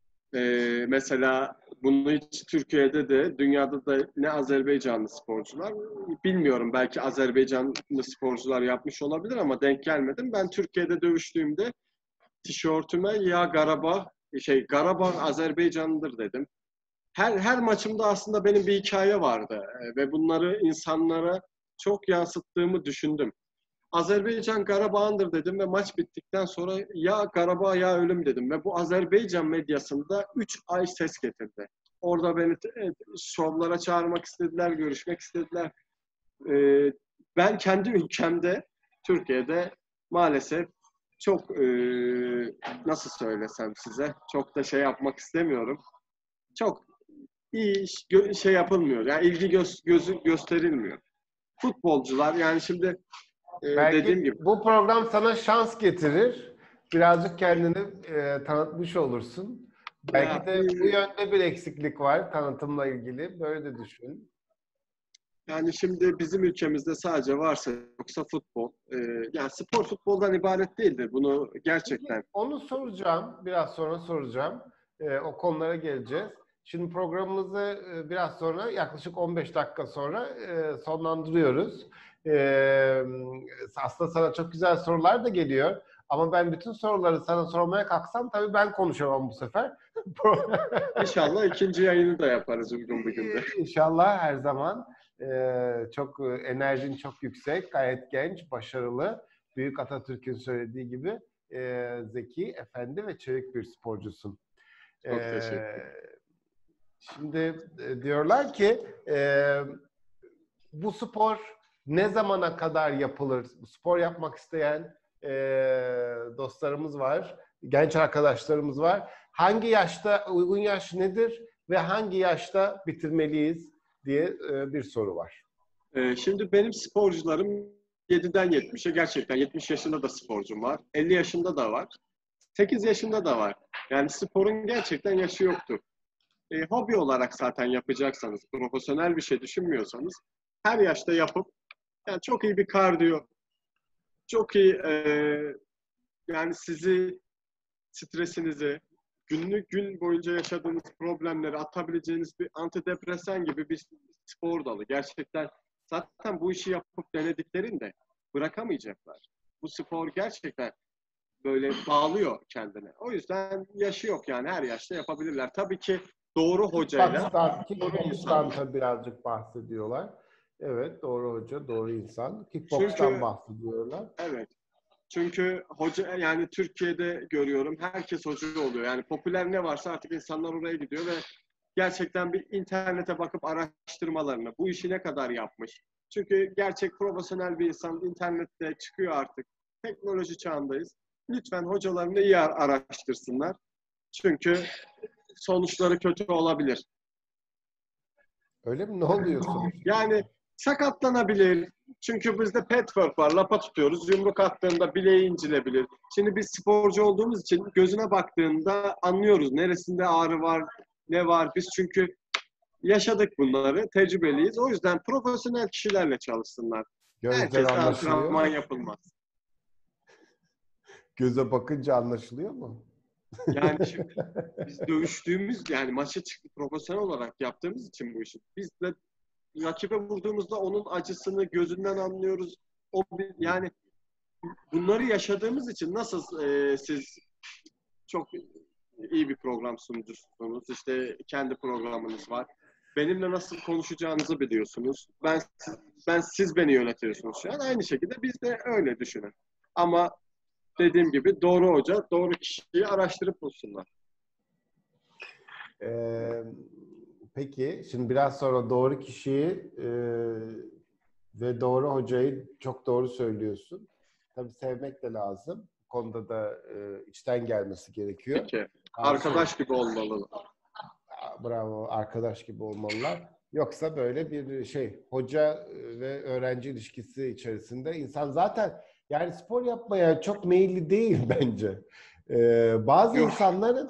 Ee, mesela bunu hiç Türkiye'de de dünyada da ne Azerbaycanlı sporcular bilmiyorum, belki Azerbaycanlı sporcular yapmış olabilir ama denk gelmedim. Ben Türkiye'de dövüştüğümde tişörtüme ya Karabağ şey Karabağ Azerbaycanlıdır dedim. Her her maçımda aslında benim bir hikaye vardı ee, ve bunları insanlara çok yansıttığımı düşündüm. Azerbaycan Karabağ'ındır dedim ve maç bittikten sonra ya Karabağ ya ölüm dedim ve bu Azerbaycan medyasında üç ay ses getirdi. Orada beni e, şovlara çağırmak istediler, görüşmek istediler. Ee, ben kendi ülkemde, Türkiye'de maalesef çok e, nasıl söylesem size, çok da şey yapmak istemiyorum. Çok iyi iş, gö- şey yapılmıyor. Yani ilgi göz, gözü gösterilmiyor. Futbolcular yani şimdi e, dediğim Belki gibi bu program sana şans getirir. Birazcık kendini e, tanıtmış olursun. ya Belki de bu yönde bir eksiklik var tanıtımla ilgili. Böyle de düşün. Yani şimdi bizim ülkemizde sadece varsa yoksa futbol. Ee, yani spor futboldan ibaret değildir. Bunu gerçekten. Onu soracağım. Biraz sonra soracağım. Ee, o konulara geleceğiz. Şimdi programımızı e, biraz sonra yaklaşık on beş dakika sonra e, sonlandırıyoruz. Ee, aslında sana çok güzel sorular da geliyor. Ama ben bütün soruları sana sormaya kalksam tabii ben konuşamam bu sefer. İnşallah ikinci yayını da yaparız uygun bir günde. İnşallah her zaman. Ee, çok enerjin çok yüksek, gayet genç, başarılı. Büyük Atatürk'ün söylediği gibi e, zeki, efendi ve çevik bir sporcusun. Çok Ee, teşekkür. şimdi e, diyorlar ki e, bu spor ne zamana kadar yapılır? Bu spor yapmak isteyen e, dostlarımız var, genç arkadaşlarımız var. Hangi yaşta, uygun yaş nedir ve hangi yaşta bitirmeliyiz diye e, bir soru var. Ee, şimdi benim sporcularım yediden yetmişe, gerçekten yetmiş yaşında da sporcum var. elli yaşında da var. sekiz yaşında da var. Yani sporun gerçekten yaşı yoktur. E, hobi olarak zaten yapacaksanız, profesyonel bir şey düşünmüyorsanız her yaşta yapıp yani çok iyi bir kardiyo, çok iyi e, yani sizi stresinizi, günlük gün boyunca yaşadığınız problemleri atabileceğiniz bir antidepresan gibi bir spor dalı. Gerçekten zaten bu işi yapıp denediklerinde bırakamayacaklar. Bu spor gerçekten böyle bağlıyor kendine. O yüzden yaşı yok yani her yaşta yapabilirler. Tabii ki doğru hocayla, Kickbox'tan, doğru kickbox'tan insan. tabii birazcık bahsediyorlar. Evet, doğru hoca, doğru insan. Kickbox'tan Çünkü bahsediyorlar. evet. Çünkü hoca yani Türkiye'de görüyorum herkes hoca oluyor. Yani popüler ne varsa artık insanlar oraya gidiyor ve gerçekten bir internete bakıp araştırmalarını, bu işi ne kadar yapmış. Çünkü gerçek profesyonel bir insan internette çıkıyor artık. Teknoloji çağındayız. Lütfen hocalarını iyi araştırsınlar. Çünkü sonuçları kötü olabilir. Öyle mi? Ne oluyor sonuçta? Yani sakatlanabilir. Çünkü bizde patchwork var. Lapa tutuyoruz. Yumruk attığında bileği incilebilir. Şimdi biz sporcu olduğumuz için gözüne baktığında anlıyoruz neresinde ağrı var, ne var. Biz çünkü yaşadık bunları, tecrübeliyiz. O yüzden profesyonel kişilerle çalışsınlar. Gözden Herkesle anlaşılıyor antrenman mu? yapılmaz. Göze bakınca anlaşılıyor mu? Yani şimdi biz dövüştüğümüz, yani maça çıkıp profesyonel olarak yaptığımız için bu işi. Biz de rakibe vurduğumuzda onun acısını gözünden anlıyoruz. O bir, yani bunları yaşadığımız için nasıl e, siz çok iyi bir program sunucusunuz. İşte kendi programınız var. Benimle nasıl konuşacağınızı biliyorsunuz. Ben ben siz beni yönetiyorsunuz şu an. Aynı şekilde biz de öyle düşünün. Ama dediğim gibi doğru hoca, doğru kişiyi araştırıp bulsunlar. Ee, peki, şimdi biraz sonra doğru kişiyi e, ve doğru hocayı çok doğru söylüyorsun. Tabii sevmek de lazım. Bu konuda da e, içten gelmesi gerekiyor. Peki. Bazı şey, Arkadaş gibi olmalı. bravo, arkadaş gibi olmalılar. Yoksa böyle bir şey, hoca ve öğrenci ilişkisi içerisinde insan zaten yani spor yapmaya çok meyilli değil bence. Ee, bazı Yok, insanların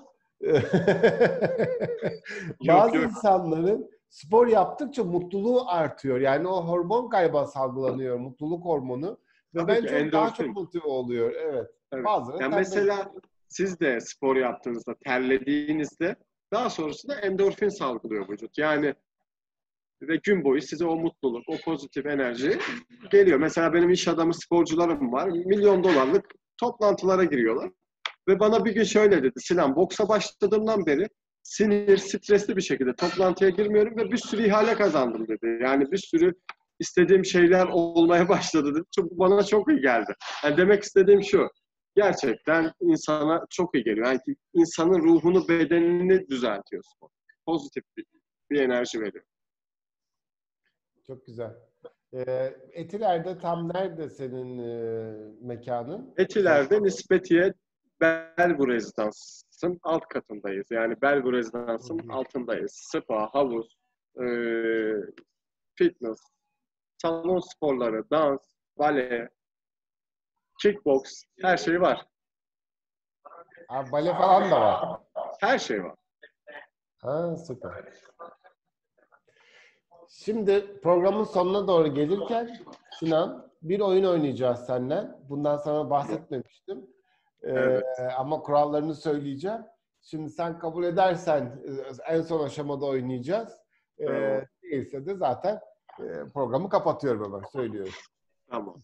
yok, bazı yok. insanların spor yaptıkça mutluluğu artıyor. Yani o hormon galiba salgılanıyor, mutluluk hormonu ve Tabii ki bence daha çok endorfin. motive oluyor. Evet. Evet. Bazıları Yani tembel. mesela siz de spor yaptığınızda, terlediğinizde daha sonrasında endorfin salgılıyor vücut. Yani ve gün boyu size o mutluluk, o pozitif enerji geliyor. Mesela benim iş adamı sporcularım var. Milyon dolarlık toplantılara giriyorlar. Ve bana bir gün şöyle dedi. Sinan, boksa başladığımdan beri sinir, stresli bir şekilde toplantıya girmiyorum ve bir sürü ihale kazandım dedi. Yani bir sürü istediğim şeyler olmaya başladı dedi. Çok, bana çok iyi geldi. Yani demek istediğim şu. Gerçekten insana çok iyi geliyor. Yani insanın ruhunu, bedenini düzeltiyor spor. Pozitif bir, bir enerji veriyor. Çok güzel. Ee, Etiler'de tam nerede senin e, mekanın? Etiler'de Nispetiye Belgu Rezidans'ın alt katındayız. Yani Belgu Rezidans'ın altındayız. Spa, havuz, e, fitness, salon sporları, dans, bale, kickbox, her şey var. Ha, bale falan da var. Her şey var. Ha, süper. Şimdi programın sonuna doğru gelirken Sinan bir oyun oynayacağız seninle. Bundan sana bahsetmemiştim. Ee, Evet. ama kurallarını söyleyeceğim. Şimdi sen kabul edersen e, en son aşamada oynayacağız. Tamam. Ee, değilse de zaten e, programı kapatıyorum hemen söylüyorum. Tamam.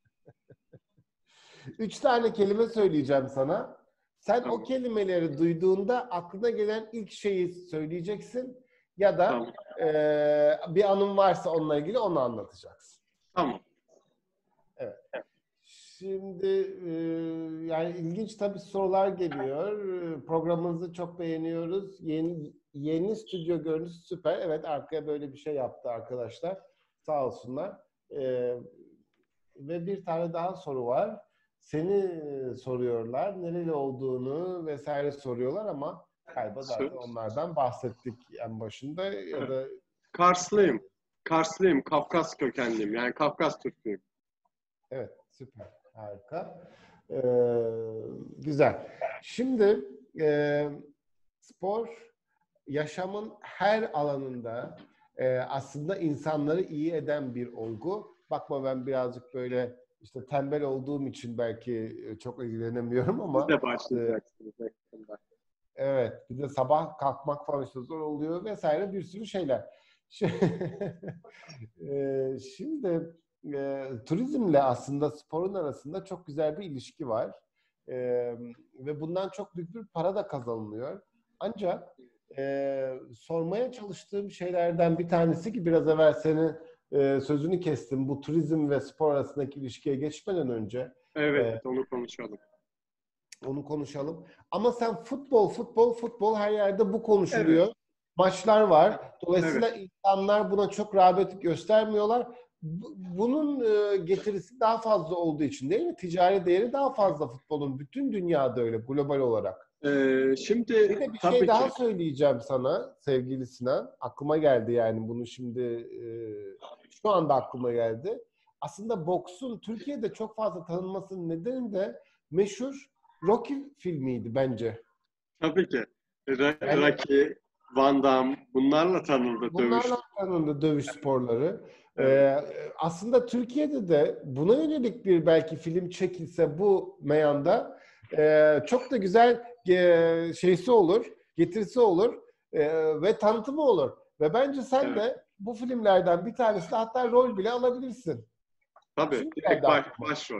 Üç tane kelime söyleyeceğim sana. Sen o Tamam. kelimeleri duyduğunda aklına gelen ilk şeyi söyleyeceksin ya da Tamam. e, bir anın varsa onunla ilgili onu anlatacaksın. Tamam. Evet. Şimdi e, yani ilginç tabii sorular geliyor. E, Programınızı çok beğeniyoruz. Yeni yeni stüdyo görüntüsü süper. Evet, arkaya böyle bir şey yaptı arkadaşlar. Sağ olsunlar. E, ve bir tane daha soru var. Seni e, soruyorlar. Nereli olduğunu vesaire soruyorlar ama galiba zaten Söz. onlardan bahsettik en başında ya da Karslıyım. Karslıyım. Kafkas kökenliyim. Yani Kafkas Türk'üyüm. evet, süper. Harika. Ee, güzel. Şimdi e, spor yaşamın her alanında e, aslında insanları iyi eden bir olgu. Bakma ben birazcık böyle işte tembel olduğum için belki e, çok ilgilenemiyorum Siz ama de e, başlayacaksınız yakında. evet, bir de sabah kalkmak falan işte zor oluyor vesaire bir sürü şeyler. Ee, Şimdi e, turizmle aslında sporun arasında çok güzel bir ilişki var. Ee, ve bundan çok büyük bir para da kazanılıyor. Ancak e, sormaya çalıştığım şeylerden bir tanesi ki biraz evvel seni e, sözünü kestim. Bu turizm ve spor arasındaki ilişkiye geçmeden önce Evet, e, onu konuşalım. onu konuşalım. Ama sen futbol, futbol, futbol her yerde bu Evet, konuşuluyor. Maçlar var. evet. Dolayısıyla insanlar buna çok rağbet göstermiyorlar. Bu- Bunun e, getirisi daha fazla olduğu için değil mi? Ticari değeri daha fazla futbolun. Bütün dünyada öyle global olarak. Ee, Bir şimdi de bir şey tabii daha ki. söyleyeceğim sana sevgili Sinan. Aklıma geldi yani bunu şimdi e, şu anda aklıma geldi. Aslında boksun Türkiye'de çok fazla tanınmasının nedeni de meşhur Rocky filmiydi bence. Tabii ki. Ra- Yani Rocky, Van Damme bunlarla tanındı dövüş. bunlarla tanındı dövüş sporları. Evet. Ee, aslında Türkiye'de de buna yönelik bir belki film çekilse bu meyanda e, çok da güzel e, şeysi olur, getirisi olur e, ve tanıtımı olur. Ve bence sen Evet. de bu filmlerden bir tanesinde hatta rol bile alabilirsin. Tabii. Şimdi Direkt geldi baş, aklıma. başrol.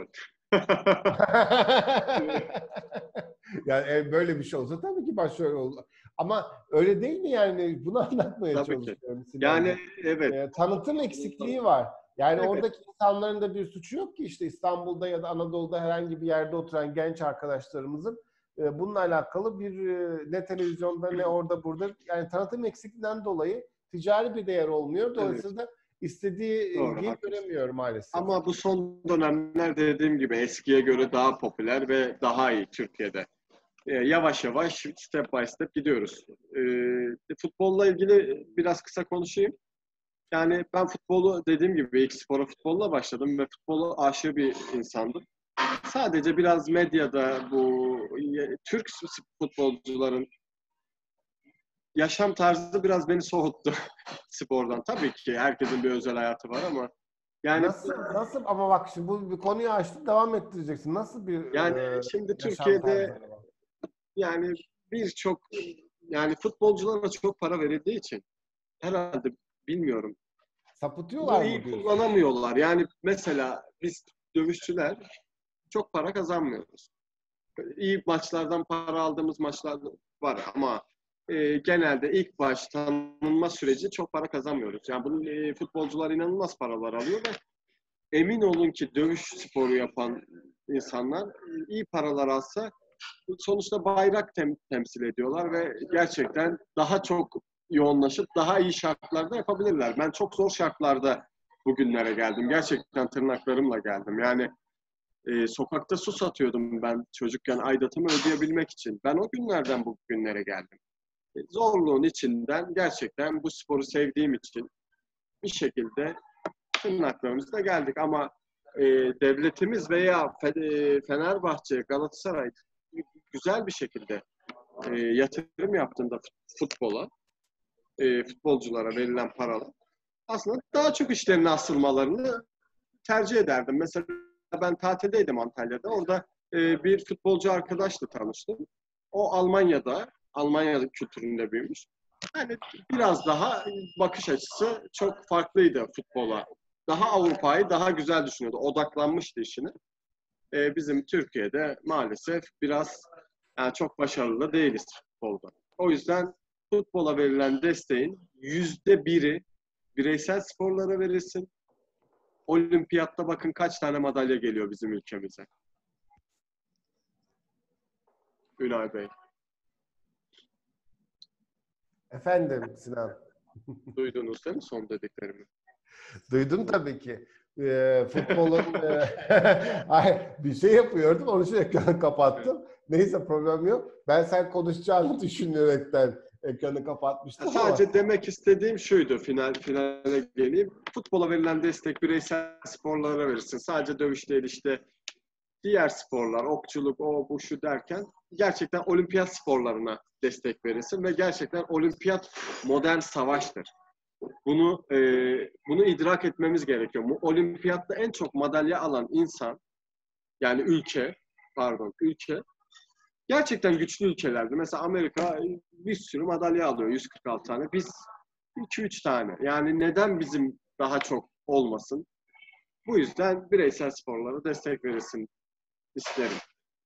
Yani e, böyle bir şey olsa tabii ki başrol olur. Ama öyle değil mi yani? Bunu anlatmaya Tabii ki. çalışıyorum Yani Sinancığım. evet. E, tanıtım eksikliği var. Yani Evet. oradaki insanların da bir suçu yok ki işte İstanbul'da ya da Anadolu'da herhangi bir yerde oturan genç arkadaşlarımızın e, bununla alakalı bir e, ne televizyonda ne orada burada yani tanıtım eksikliğinden dolayı ticari bir değer olmuyor. Evet. Dolayısıyla istediği Doğru. ilgiyi Haklısın. göremiyor maalesef. Ama bu son dönemler dediğim gibi eskiye göre daha popüler ve daha iyi Türkiye'de. Ee, yavaş yavaş step by step gidiyoruz. Ee, futbolla ilgili biraz kısa konuşayım. Yani ben futbolu dediğim gibi ilk spora futbolla başladım ve futbolu aşığı bir insandım. Sadece biraz medyada bu Türk futbolcuların yaşam tarzı biraz beni soğuttu spordan. Tabii ki herkesin bir özel hayatı var ama yani Nasıl nasıl ama bak şimdi bu bir konuyu açtın devam ettireceksin. Nasıl bir yani e, şimdi yaşam Türkiye'de tarzları var? yani birçok yani futbolculara çok para verildiği için herhalde bilmiyorum. Bunu Sapıtıyorlar iyi mı diyorsun? kullanamıyorlar. Yani mesela biz dövüşçüler çok para kazanmıyoruz. İyi maçlardan para aldığımız maçlar var ama e, genelde ilk baş tanınma süreci çok para kazanmıyoruz. Yani bunun e, futbolcular inanılmaz paralar alıyor ve emin olun ki dövüş sporu yapan insanlar e, iyi paralar alsa sonuçta bayrak tem- temsil ediyorlar ve gerçekten daha çok yoğunlaşıp daha iyi şartlarda yapabilirler. Ben çok zor şartlarda bugünlere geldim. Gerçekten tırnaklarımla geldim. Yani e, sokakta su satıyordum ben çocukken aidatımı ödeyebilmek için. Ben o günlerden bu günlere geldim. E, zorluğun içinden gerçekten bu sporu sevdiğim için bir şekilde tırnaklarımızla geldik. Ama e, devletimiz veya Fe- Fenerbahçe, Galatasaray güzel bir şekilde e, yatırım yaptığında futbola, e, futbolculara verilen paralar aslında daha çok işlerine asılmalarını tercih ederdim. Mesela ben tatildeydim Antalya'da. Orada e, bir futbolcu arkadaşla tanıştım. O Almanya'da, Almanya kültüründe büyümüş. Yani biraz daha bakış açısı çok farklıydı futbola. Daha Avrupa'yı daha güzel düşünüyordu. Odaklanmıştı işine. E, bizim Türkiye'de maalesef biraz yani çok başarılı değiliz futbolda. O yüzden futbola verilen desteğin yüzde biri bireysel sporlara verilsin. Olimpiyatta bakın kaç tane madalya geliyor bizim ülkemize. Ünal Bey. Efendim Sinan. Duydunuz değil mi son dediklerimi? Duydum tabii ki. Ee, futbolun e, ay, bir şey yapıyordum, onun için ekranı kapattım. Neyse problem yok. Ben sen konuşacağını düşünerekten ekranı kapatmıştım ama. Sadece demek istediğim şuydu, final finale geleyim. Futbola verilen destek bireysel sporlara verirsin. Sadece dövüş değil işte diğer sporlar, okçuluk, o bu şu derken gerçekten olimpiyat sporlarına destek verilsin ve gerçekten olimpiyat modern savaştır. Bunu e, bunu idrak etmemiz gerekiyor. Bu olimpiyatta en çok madalya alan insan, yani ülke, pardon ülke, gerçekten güçlü ülkelerdi. Mesela Amerika bir sürü madalya alıyor, yüz kırk altı tane. Biz iki üç tane. Yani neden bizim daha çok olmasın? Bu yüzden bireysel sporlara destek verilsin isterim.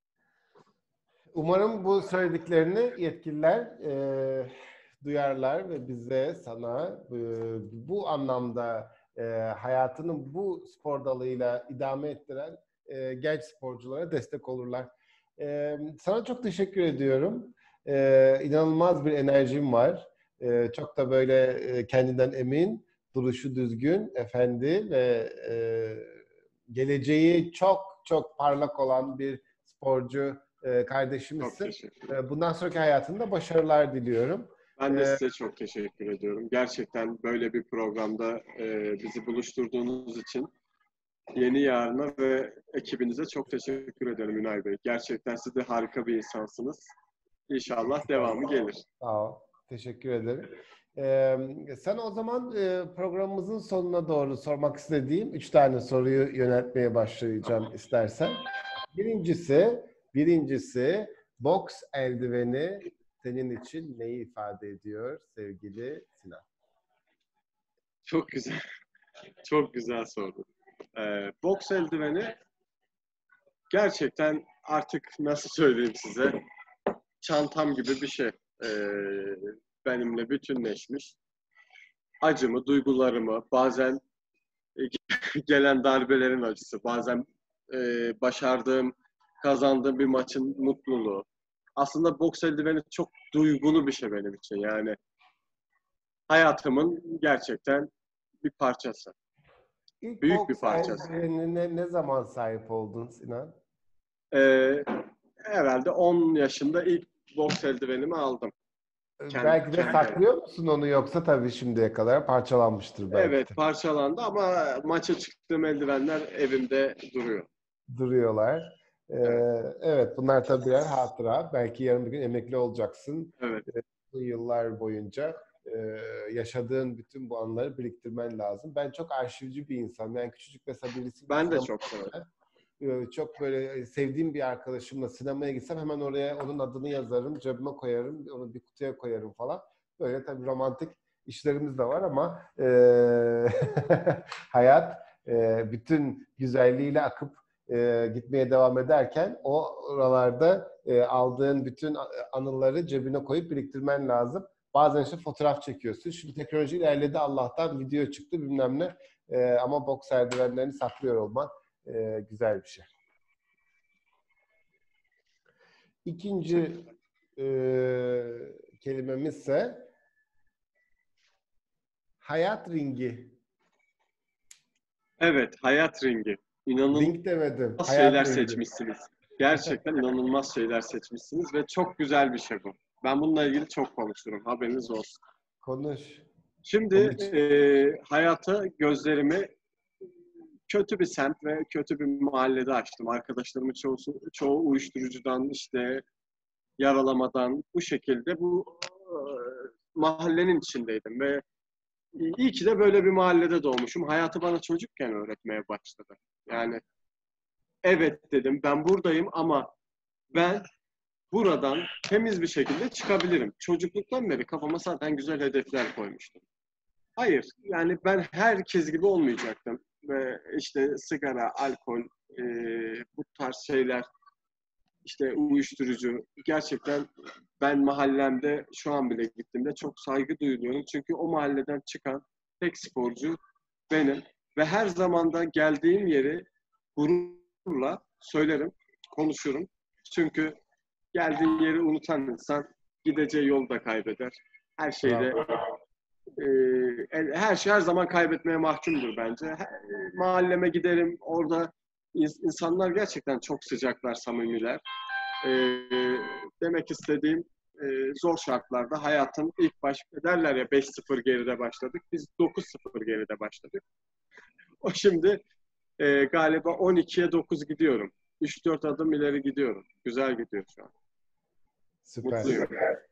Umarım bu söylediklerini yetkililer e, duyarlar ve bize, sana e, bu anlamda e, hayatını bu spor dalıyla idame ettiren e, genç sporculara destek olurlar. E, sana çok teşekkür ediyorum. E, inanılmaz bir enerjim var. E, çok da böyle e, kendinden emin, duruşu düzgün, efendi ve e, geleceği çok çok parlak olan bir sporcu e, kardeşimizsin. Çok teşekkür ederim. E, bundan sonraki hayatında başarılar diliyorum. Ben de E, size çok teşekkür ediyorum. Gerçekten böyle bir programda e, bizi buluşturduğunuz için Yeni Yarın'a ve ekibinize çok teşekkür ederim Ünal Bey. Gerçekten siz de harika bir insansınız. İnşallah devamı gelir. Sağ ol. Teşekkür ederim. E, sen o zaman e, programımızın sonuna doğru sormak istediğim üç tane soruyu yöneltmeye başlayacağım istersen. Birincisi, birincisi boks eldiveni senin için neyi ifade ediyor sevgili Sinan? Çok güzel. Çok güzel soru. Ee, boks eldiveni gerçekten artık nasıl söyleyeyim size, çantam gibi bir şey. Ee, benimle bütünleşmiş. Acımı, duygularımı, bazen gelen darbelerin acısı, bazen e, başardığım, kazandığım bir maçın mutluluğu. Aslında boks eldiveni çok duygulu bir şey benim için. Yani hayatımın gerçekten bir parçası. İlk Büyük bir boks parçası. eldivenine ne zaman sahip oldun Sinan? Ee, herhalde on yaşında ilk boks eldivenimi aldım. Kendi, Belki de kendi saklıyor musun onu, yoksa tabii şimdiye kadar parçalanmıştır belki de. Evet, parçalandı ama maça çıktığım eldivenler evimde duruyor. Duruyorlar. Ee, Evet, evet, bunlar tabii birer hatıra. Belki yarın bir gün emekli olacaksın. evet. Ee, bu yıllar boyunca e, yaşadığın bütün bu anıları biriktirmen lazım. Ben çok arşivci bir insanım. Yani küçücük mesela birisi Ben de sinemaya çok severim. Ee, çok böyle sevdiğim bir arkadaşımla sinemaya gitsem hemen oraya onun adını yazarım, cebime koyarım, onu bir kutuya koyarım falan. Böyle tabii romantik işlerimiz de var ama e, hayat e, bütün güzelliğiyle akıp e, gitmeye devam ederken o oralarda e, aldığın bütün anıları cebine koyup biriktirmen lazım. Bazen işte fotoğraf çekiyorsun. Şimdi teknoloji ilerledi, Allah'tan video çıktı bilmem ne. E, ama boks eldivenlerini saklıyor olman Ee, güzel bir şey. İkinci e, kelimemiz ise hayat ringi. Evet, hayat ringi. İnanılmaz Ring demedim, şeyler hayat ringi. seçmişsiniz. Gerçekten inanılmaz şeyler seçmişsiniz ve çok güzel bir şey bu. Ben bununla ilgili çok konuşurum. Haberiniz olsun. Konuş. Şimdi Onun için. e, hayata gözlerimi kötü bir semt ve kötü bir mahallede açtım. Arkadaşlarımın çoğu, çoğu uyuşturucudan, işte yaralamadan bu şekilde bu e, mahallenin içindeydim ve iyi ki de böyle bir mahallede doğmuşum. Hayatı bana çocukken öğretmeye başladı. Yani evet dedim, ben buradayım ama ben buradan temiz bir şekilde çıkabilirim. Çocukluktan beri kafama zaten güzel hedefler koymuştum. Hayır, yani ben herkes gibi olmayacaktım. Ve işte sigara, alkol, e, bu tarz şeyler, işte uyuşturucu. Gerçekten ben mahallemde şu an bile gittiğimde çok saygı duyuyorum. Çünkü o mahalleden çıkan tek sporcu benim. Ve her zaman da geldiğim yeri gururla söylerim, konuşurum. Çünkü geldiği yeri unutan insan gideceği yolu da kaybeder. Her şeyde e, her şey her zaman kaybetmeye mahkumdur bence. Her, mahalleme giderim, orada insanlar gerçekten çok sıcaklar, samimiler. E, demek istediğim e, zor şartlarda hayatın ilk baş derler ya beş sıfır geride başladık. Biz dokuz sıfır geride başladık. O şimdi e, galiba on ikiye dokuz gidiyorum. üç dört adım ileri gidiyorum. Güzel gidiyor şu an. Süper. Mutluyum.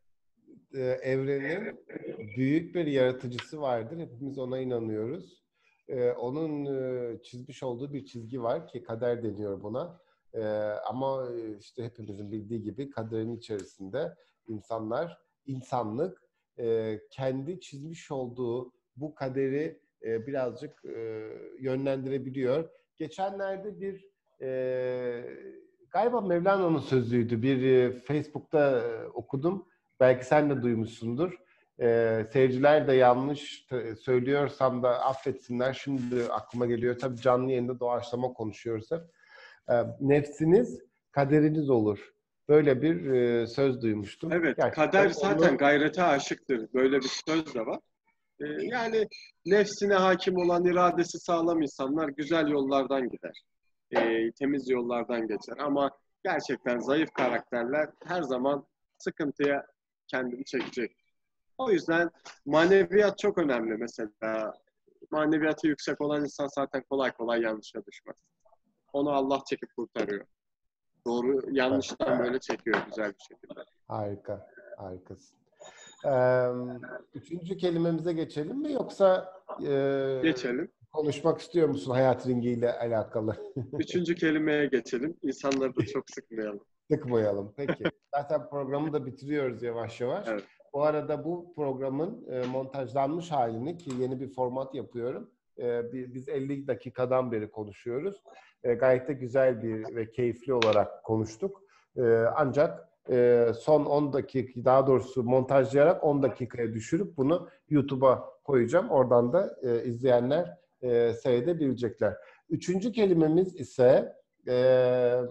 Ee, evrenin büyük bir yaratıcısı vardır. Hepimiz ona inanıyoruz. Ee, onun e, çizmiş olduğu bir çizgi var ki kader deniyor buna. Ee, ama işte hepimizin bildiği gibi kaderin içerisinde insanlar, insanlık e, kendi çizmiş olduğu bu kaderi e, birazcık e, yönlendirebiliyor. Geçenlerde bir e, galiba Mevlana'nın sözüydü. Bir e, Facebook'ta e, okudum. Belki sen de duymuşsundur. Ee, seyirciler de yanlış t- söylüyorsam da affetsinler. Şimdi aklıma geliyor. Tabii canlı yayında doğaçlama konuşuyoruz hep. Ee, nefsiniz kaderiniz olur. Böyle bir e, söz duymuştum. Evet, Gerçekten kader zaten onu gayrete aşıktır. Böyle bir söz de var. Ee, yani nefsine hakim olan, iradesi sağlam insanlar güzel yollardan gider. Ee, temiz yollardan geçer. Ama gerçekten zayıf karakterler her zaman sıkıntıya kendini çekecek. O yüzden maneviyat çok önemli mesela. Maneviyatı yüksek olan insan zaten kolay kolay yanlışa düşmez. Onu Allah çekip kurtarıyor. Doğru, yanlıştan böyle çekiyor güzel bir şekilde. harika, harikasın. Ee, üçüncü kelimemize geçelim mi yoksa e, Geçelim. konuşmak istiyor musun hayat ringiyle alakalı? Üçüncü kelimeye geçelim. İnsanları da çok sıkmayalım. Sıkmayalım. Peki. Zaten programı da bitiriyoruz yavaş yavaş. Evet. Bu arada bu programın e, montajlanmış halini ki yeni bir format yapıyorum. E, bi- biz elli dakikadan beri konuşuyoruz. E, gayet de güzel bir ve keyifli olarak konuştuk. E, ancak e, son on dakika, daha doğrusu montajlayarak on dakikaya düşürüp bunu YouTube'a koyacağım. Oradan da e, izleyenler e, seyredebilecekler. Üçüncü kelimemiz ise e,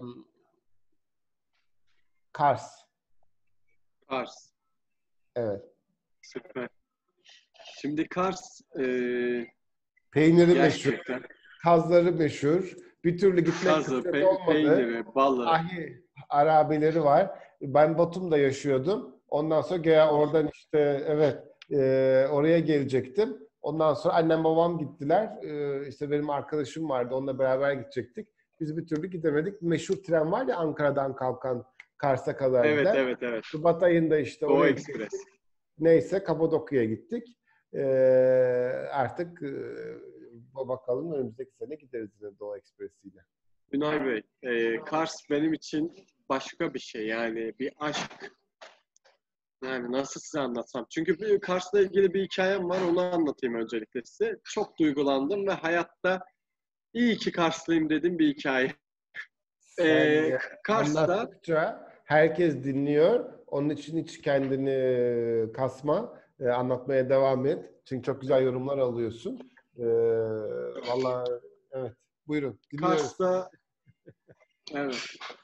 Kars. Kars. Evet. Süper. Şimdi Kars e, Peyniri meşhur, gerçekten kazları meşhur. Bir türlü gitmek kazı, kısmet pe- olmadı. peyniri, balı. Ahi arabeleri var. Ben Batum'da yaşıyordum. Ondan sonra gaya oradan işte evet e, oraya gelecektim. Ondan sonra annem babam gittiler. E, işte benim arkadaşım vardı. Onunla beraber gidecektik. Biz bir türlü gidemedik. Meşhur tren var ya Ankara'dan kalkan Kars'a kadar Evet, giden. evet, evet. Şubat ayında işte Doğu oraya Ekspres. gidecektik. Neyse Kapadokya'ya gittik. Ee, artık e, bakalım önümüzdeki sene gideriz yine Doğu Ekspresi'yle. Günay Bey, e, Kars benim için başka bir şey. Yani bir aşk. Yani nasıl size anlatsam? Çünkü bir Kars'la ilgili bir hikayem var. Onu anlatayım öncelikle size. Çok duygulandım ve hayatta iyi ki Karslıyım dedim bir hikaye. Sen E, e, Kars'ta anlattıkça herkes dinliyor. Onun için hiç kendini kasma. E, anlatmaya devam et. Çünkü çok güzel yorumlar alıyorsun. E, vallahi evet. Buyurun. Dinliyoruz. Kars'ta evet.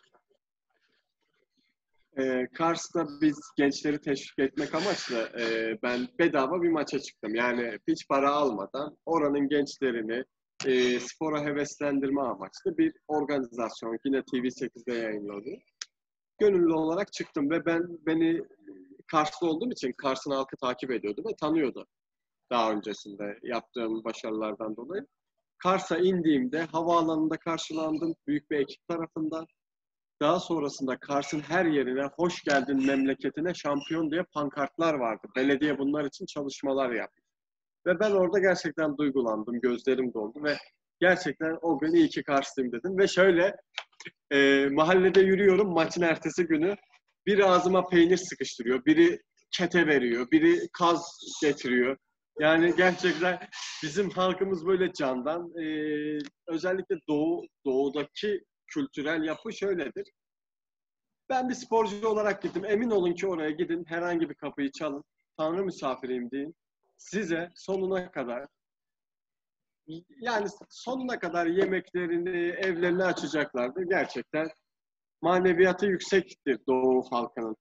E, Kars'ta biz gençleri teşvik etmek amaçlı e, ben bedava bir maça çıktım. Yani hiç para almadan oranın gençlerini e, spora heveslendirme amaçlı bir organizasyon. Yine T V sekizde yayınlandı. Gönüllü olarak çıktım ve ben beni Kars'ta olduğum için Kars'ın halkı takip ediyordu ve tanıyordu daha öncesinde yaptığım başarılardan dolayı. Kars'a indiğimde havaalanında karşılandım büyük bir ekip tarafından. Daha sonrasında Kars'ın her yerine hoş geldin memleketine şampiyon diye pankartlar vardı. Belediye bunlar için çalışmalar yaptı. Ve ben orada gerçekten duygulandım, gözlerim doldu ve gerçekten o gün iyi ki Karslıyım dedim. Ve şöyle e, mahallede yürüyorum maçın ertesi günü. Biri ağzıma peynir sıkıştırıyor, biri kete veriyor, biri kaz getiriyor. Yani gerçekten bizim halkımız böyle candan. E, özellikle doğu, doğudaki kültürel yapı şöyledir. Ben bir sporcu olarak gittim. Emin olun ki oraya gidin, herhangi bir kapıyı çalın. Tanrı misafiriyim deyin. Size sonuna kadar, yani sonuna kadar yemeklerini, evlerini açacaklardır. Gerçekten maneviyatı yüksektir Doğu halkının.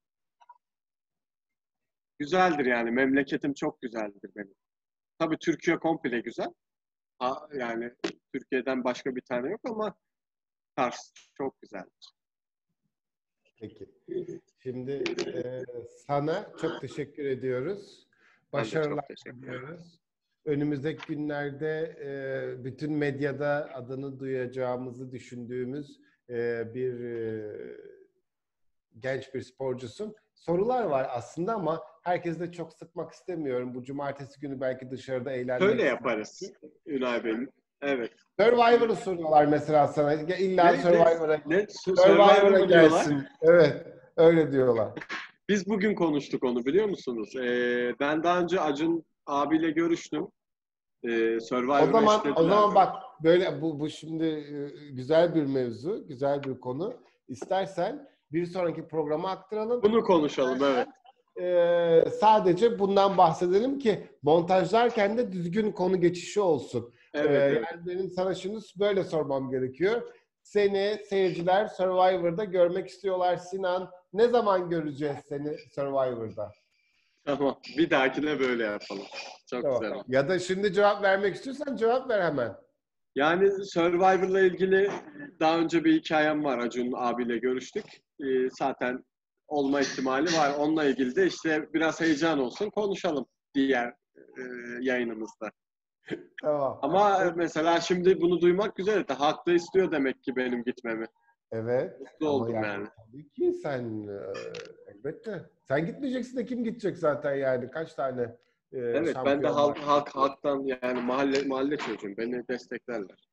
Güzeldir yani. Memleketim çok güzeldir benim. Tabii Türkiye komple güzel. Ha, yani Türkiye'den başka bir tane yok ama Kars çok güzeldir. Peki. Şimdi e, sana çok teşekkür ediyoruz. Ben de çok Başarılar teşekkür ederim. diliyoruz. Önümüzdeki günlerde e, bütün medyada adını duyacağımızı düşündüğümüz e, bir e, genç bir sporcusun. Sorular var aslında ama herkesi de çok sıkmak istemiyorum. Bu cumartesi günü belki dışarıda eğlenmek Şöyle yaparız Ünal Bey. Evet. Survivor'ı soruyorlar mesela sana. İlla Ne, Survivor'a ne, ne? Survivor'a Survivor mu diyorlar? gelsin. Evet, öyle diyorlar. Biz bugün konuştuk onu biliyor musunuz? Ee, ben daha önce Acun abiyle görüştüm. Ee, O Survivor'a zaman o istediler zaman beni. bak böyle bu bu şimdi e, güzel bir mevzu, güzel bir konu. İstersen bir sonraki programa aktaralım. Bunu konuşalım evet. Ee, sadece bundan bahsedelim ki montajlarken de düzgün konu geçişi olsun. Evet, Ee, evet. Yani benim sana şunu böyle sormam gerekiyor. Seni seyirciler Survivor'da görmek istiyorlar Sinan. Ne zaman göreceğiz seni Survivor'da? Tamam. Bir dahakine böyle yapalım. Çok Tamam. güzel. Ya da şimdi cevap vermek istiyorsan cevap ver hemen. Yani Survivor'la ilgili daha önce bir hikayem var. Acun abiyle görüştük. Ee, zaten olma ihtimali var. Onunla ilgili de işte biraz heyecan olsun konuşalım diğer e, yayınımızda. Tamam. Ama mesela şimdi bunu duymak güzel. Halk da istiyor demek ki benim gitmemi. Evet. Mutlu Ama oldum yani, yani. tabii ki sen e, elbette. Sen gitmeyeceksin de kim gidecek zaten yani? Kaç tane e, Evet, ben de şampiyon halk, var? halk halktan yani mahalle mahalle çocuğum. Beni desteklerler.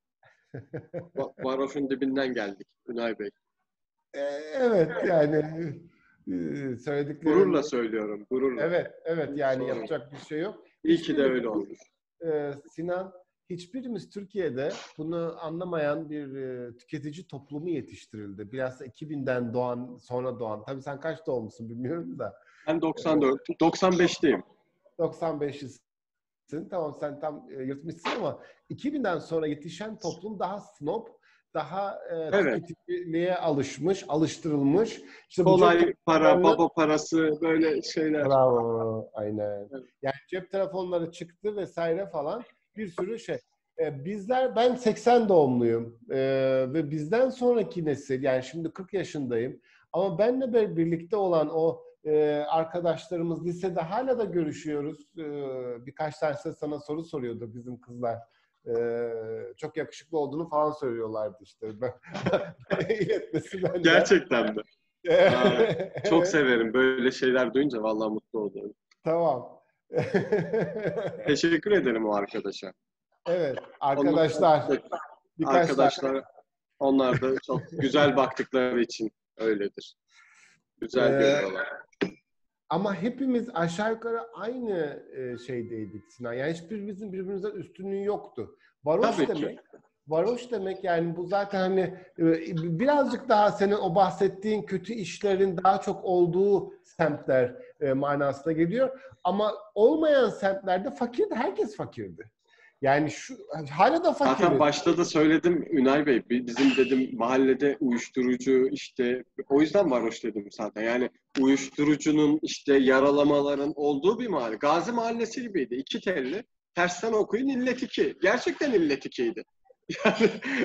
Va- Varoş'un dibinden geldik Ünay Bey. E, evet yani e, Gururla söylediklerin söylüyorum, gururla. evet evet yani Sorun. yapacak bir şey yok. İyi ki de Hiçbirimiz öyle olmuş. e, Sinan hiçbirimiz Türkiye'de bunu anlamayan bir e, tüketici toplumu yetiştirildi. Biraz iki binden doğan sonra doğan. Tabii sen kaç doğumlusun bilmiyorum da. Ben doksan dört, doksan beşteyim. doksan beşlisin. Tamam sen tam e, yırtmışsın ama iki binden sonra yetişen toplum daha snob, daha e, Evet. tüketiciliğe alışmış, alıştırılmış. İşte bu cep Kolay para, telefonlarının baba parası böyle şeyler. bravo, aynen. Evet. Yani cep telefonları çıktı vesaire falan bir sürü şey. E, bizler, ben seksen doğumluyum E, ve bizden sonraki nesil, yani şimdi kırk yaşındayım ama benle bir- birlikte olan o e, arkadaşlarımız lisede hala da görüşüyoruz. E, birkaç tanesi sana soru soruyordu bizim kızlar. E, çok yakışıklı olduğunu falan söylüyorlardı işte. Ben, iletmesi benden. Gerçekten de. Aa, çok Evet. severim böyle şeyler duyunca vallahi mutlu oluyorum. Tamam. Teşekkür ederim o arkadaşa. Evet, Onun arkadaşlar. Birkaç tane. arkadaşlar onlar da çok güzel baktıkları için öyledir. Güzel Ee, görüyorlar. Ama hepimiz aşağı yukarı aynı e, şeydeydik Sinan. Yani hiçbirimizin birbirimizden üstünlüğü yoktu. Varoş Tabii ki. demek, varoş demek yani bu zaten hani e, birazcık daha senin o bahsettiğin kötü işlerin daha çok olduğu semtler e, manasına geliyor. Ama olmayan semtlerde fakirdi, herkes fakirdi. Yani şu hala da Zaten fakiriz. başta da söyledim Ünay Bey, bizim dedim mahallede uyuşturucu işte o yüzden varoş dedim zaten. Yani uyuşturucunun işte yaralamaların olduğu bir mahalle. Gazi Mahallesi gibiydi. İki telli. Tersten okuyun illet iki. Gerçekten illet ikiydi. Yani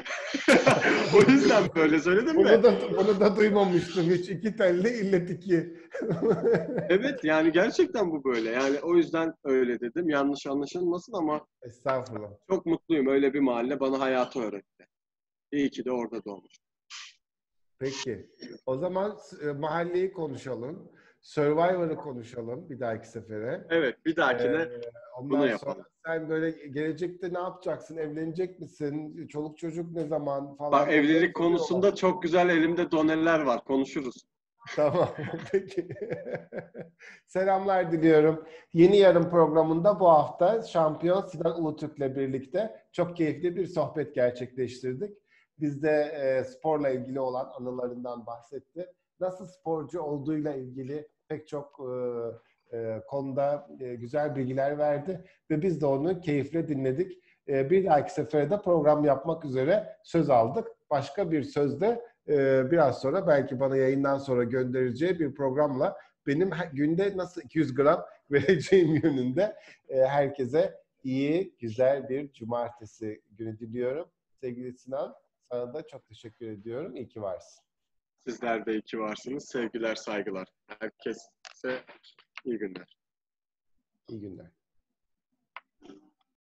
o yüzden böyle söyledim de. Bunu da bunu da duymamıştım hiç. İki telli illet iki. Evet yani gerçekten bu böyle. Yani o yüzden öyle dedim. Yanlış anlaşılmasın ama Estağfurullah. çok mutluyum. Öyle bir mahalle bana hayatı öğretti. İyi ki de orada doğmuş. Peki. O zaman e, mahalleyi konuşalım. Survivor'ı konuşalım bir dahaki sefere. Evet, bir dahakine Ee, bunu ondan yapalım. sonra sen böyle gelecekte ne yapacaksın? Evlenecek misin? Çoluk çocuk ne zaman falan? Bak, Onları evlilik soruyorlar. konusunda çok güzel elimde doneler var. Konuşuruz. Tamam. Peki. Selamlar diliyorum. Yeni Yarın programında bu hafta şampiyon Sinan Ulutürk'le birlikte çok keyifli bir sohbet gerçekleştirdik. Biz de e, sporla ilgili olan anılarından bahsetti. Nasıl sporcu olduğuyla ilgili pek çok e, e, konuda e, güzel bilgiler verdi ve biz de onu keyifle dinledik. E, bir dahaki sefere de program yapmak üzere söz aldık. Başka bir sözde e, biraz sonra belki bana yayından sonra göndereceği bir programla benim günde nasıl iki yüz gram vereceğim yönünde e, herkese iyi, güzel bir cumartesi günü diliyorum. Sevgili Sinan, sana da çok teşekkür ediyorum. İyi ki varsın. Sizler de iyi ki varsınız. Sevgiler, saygılar. Herkese iyi günler. İyi günler.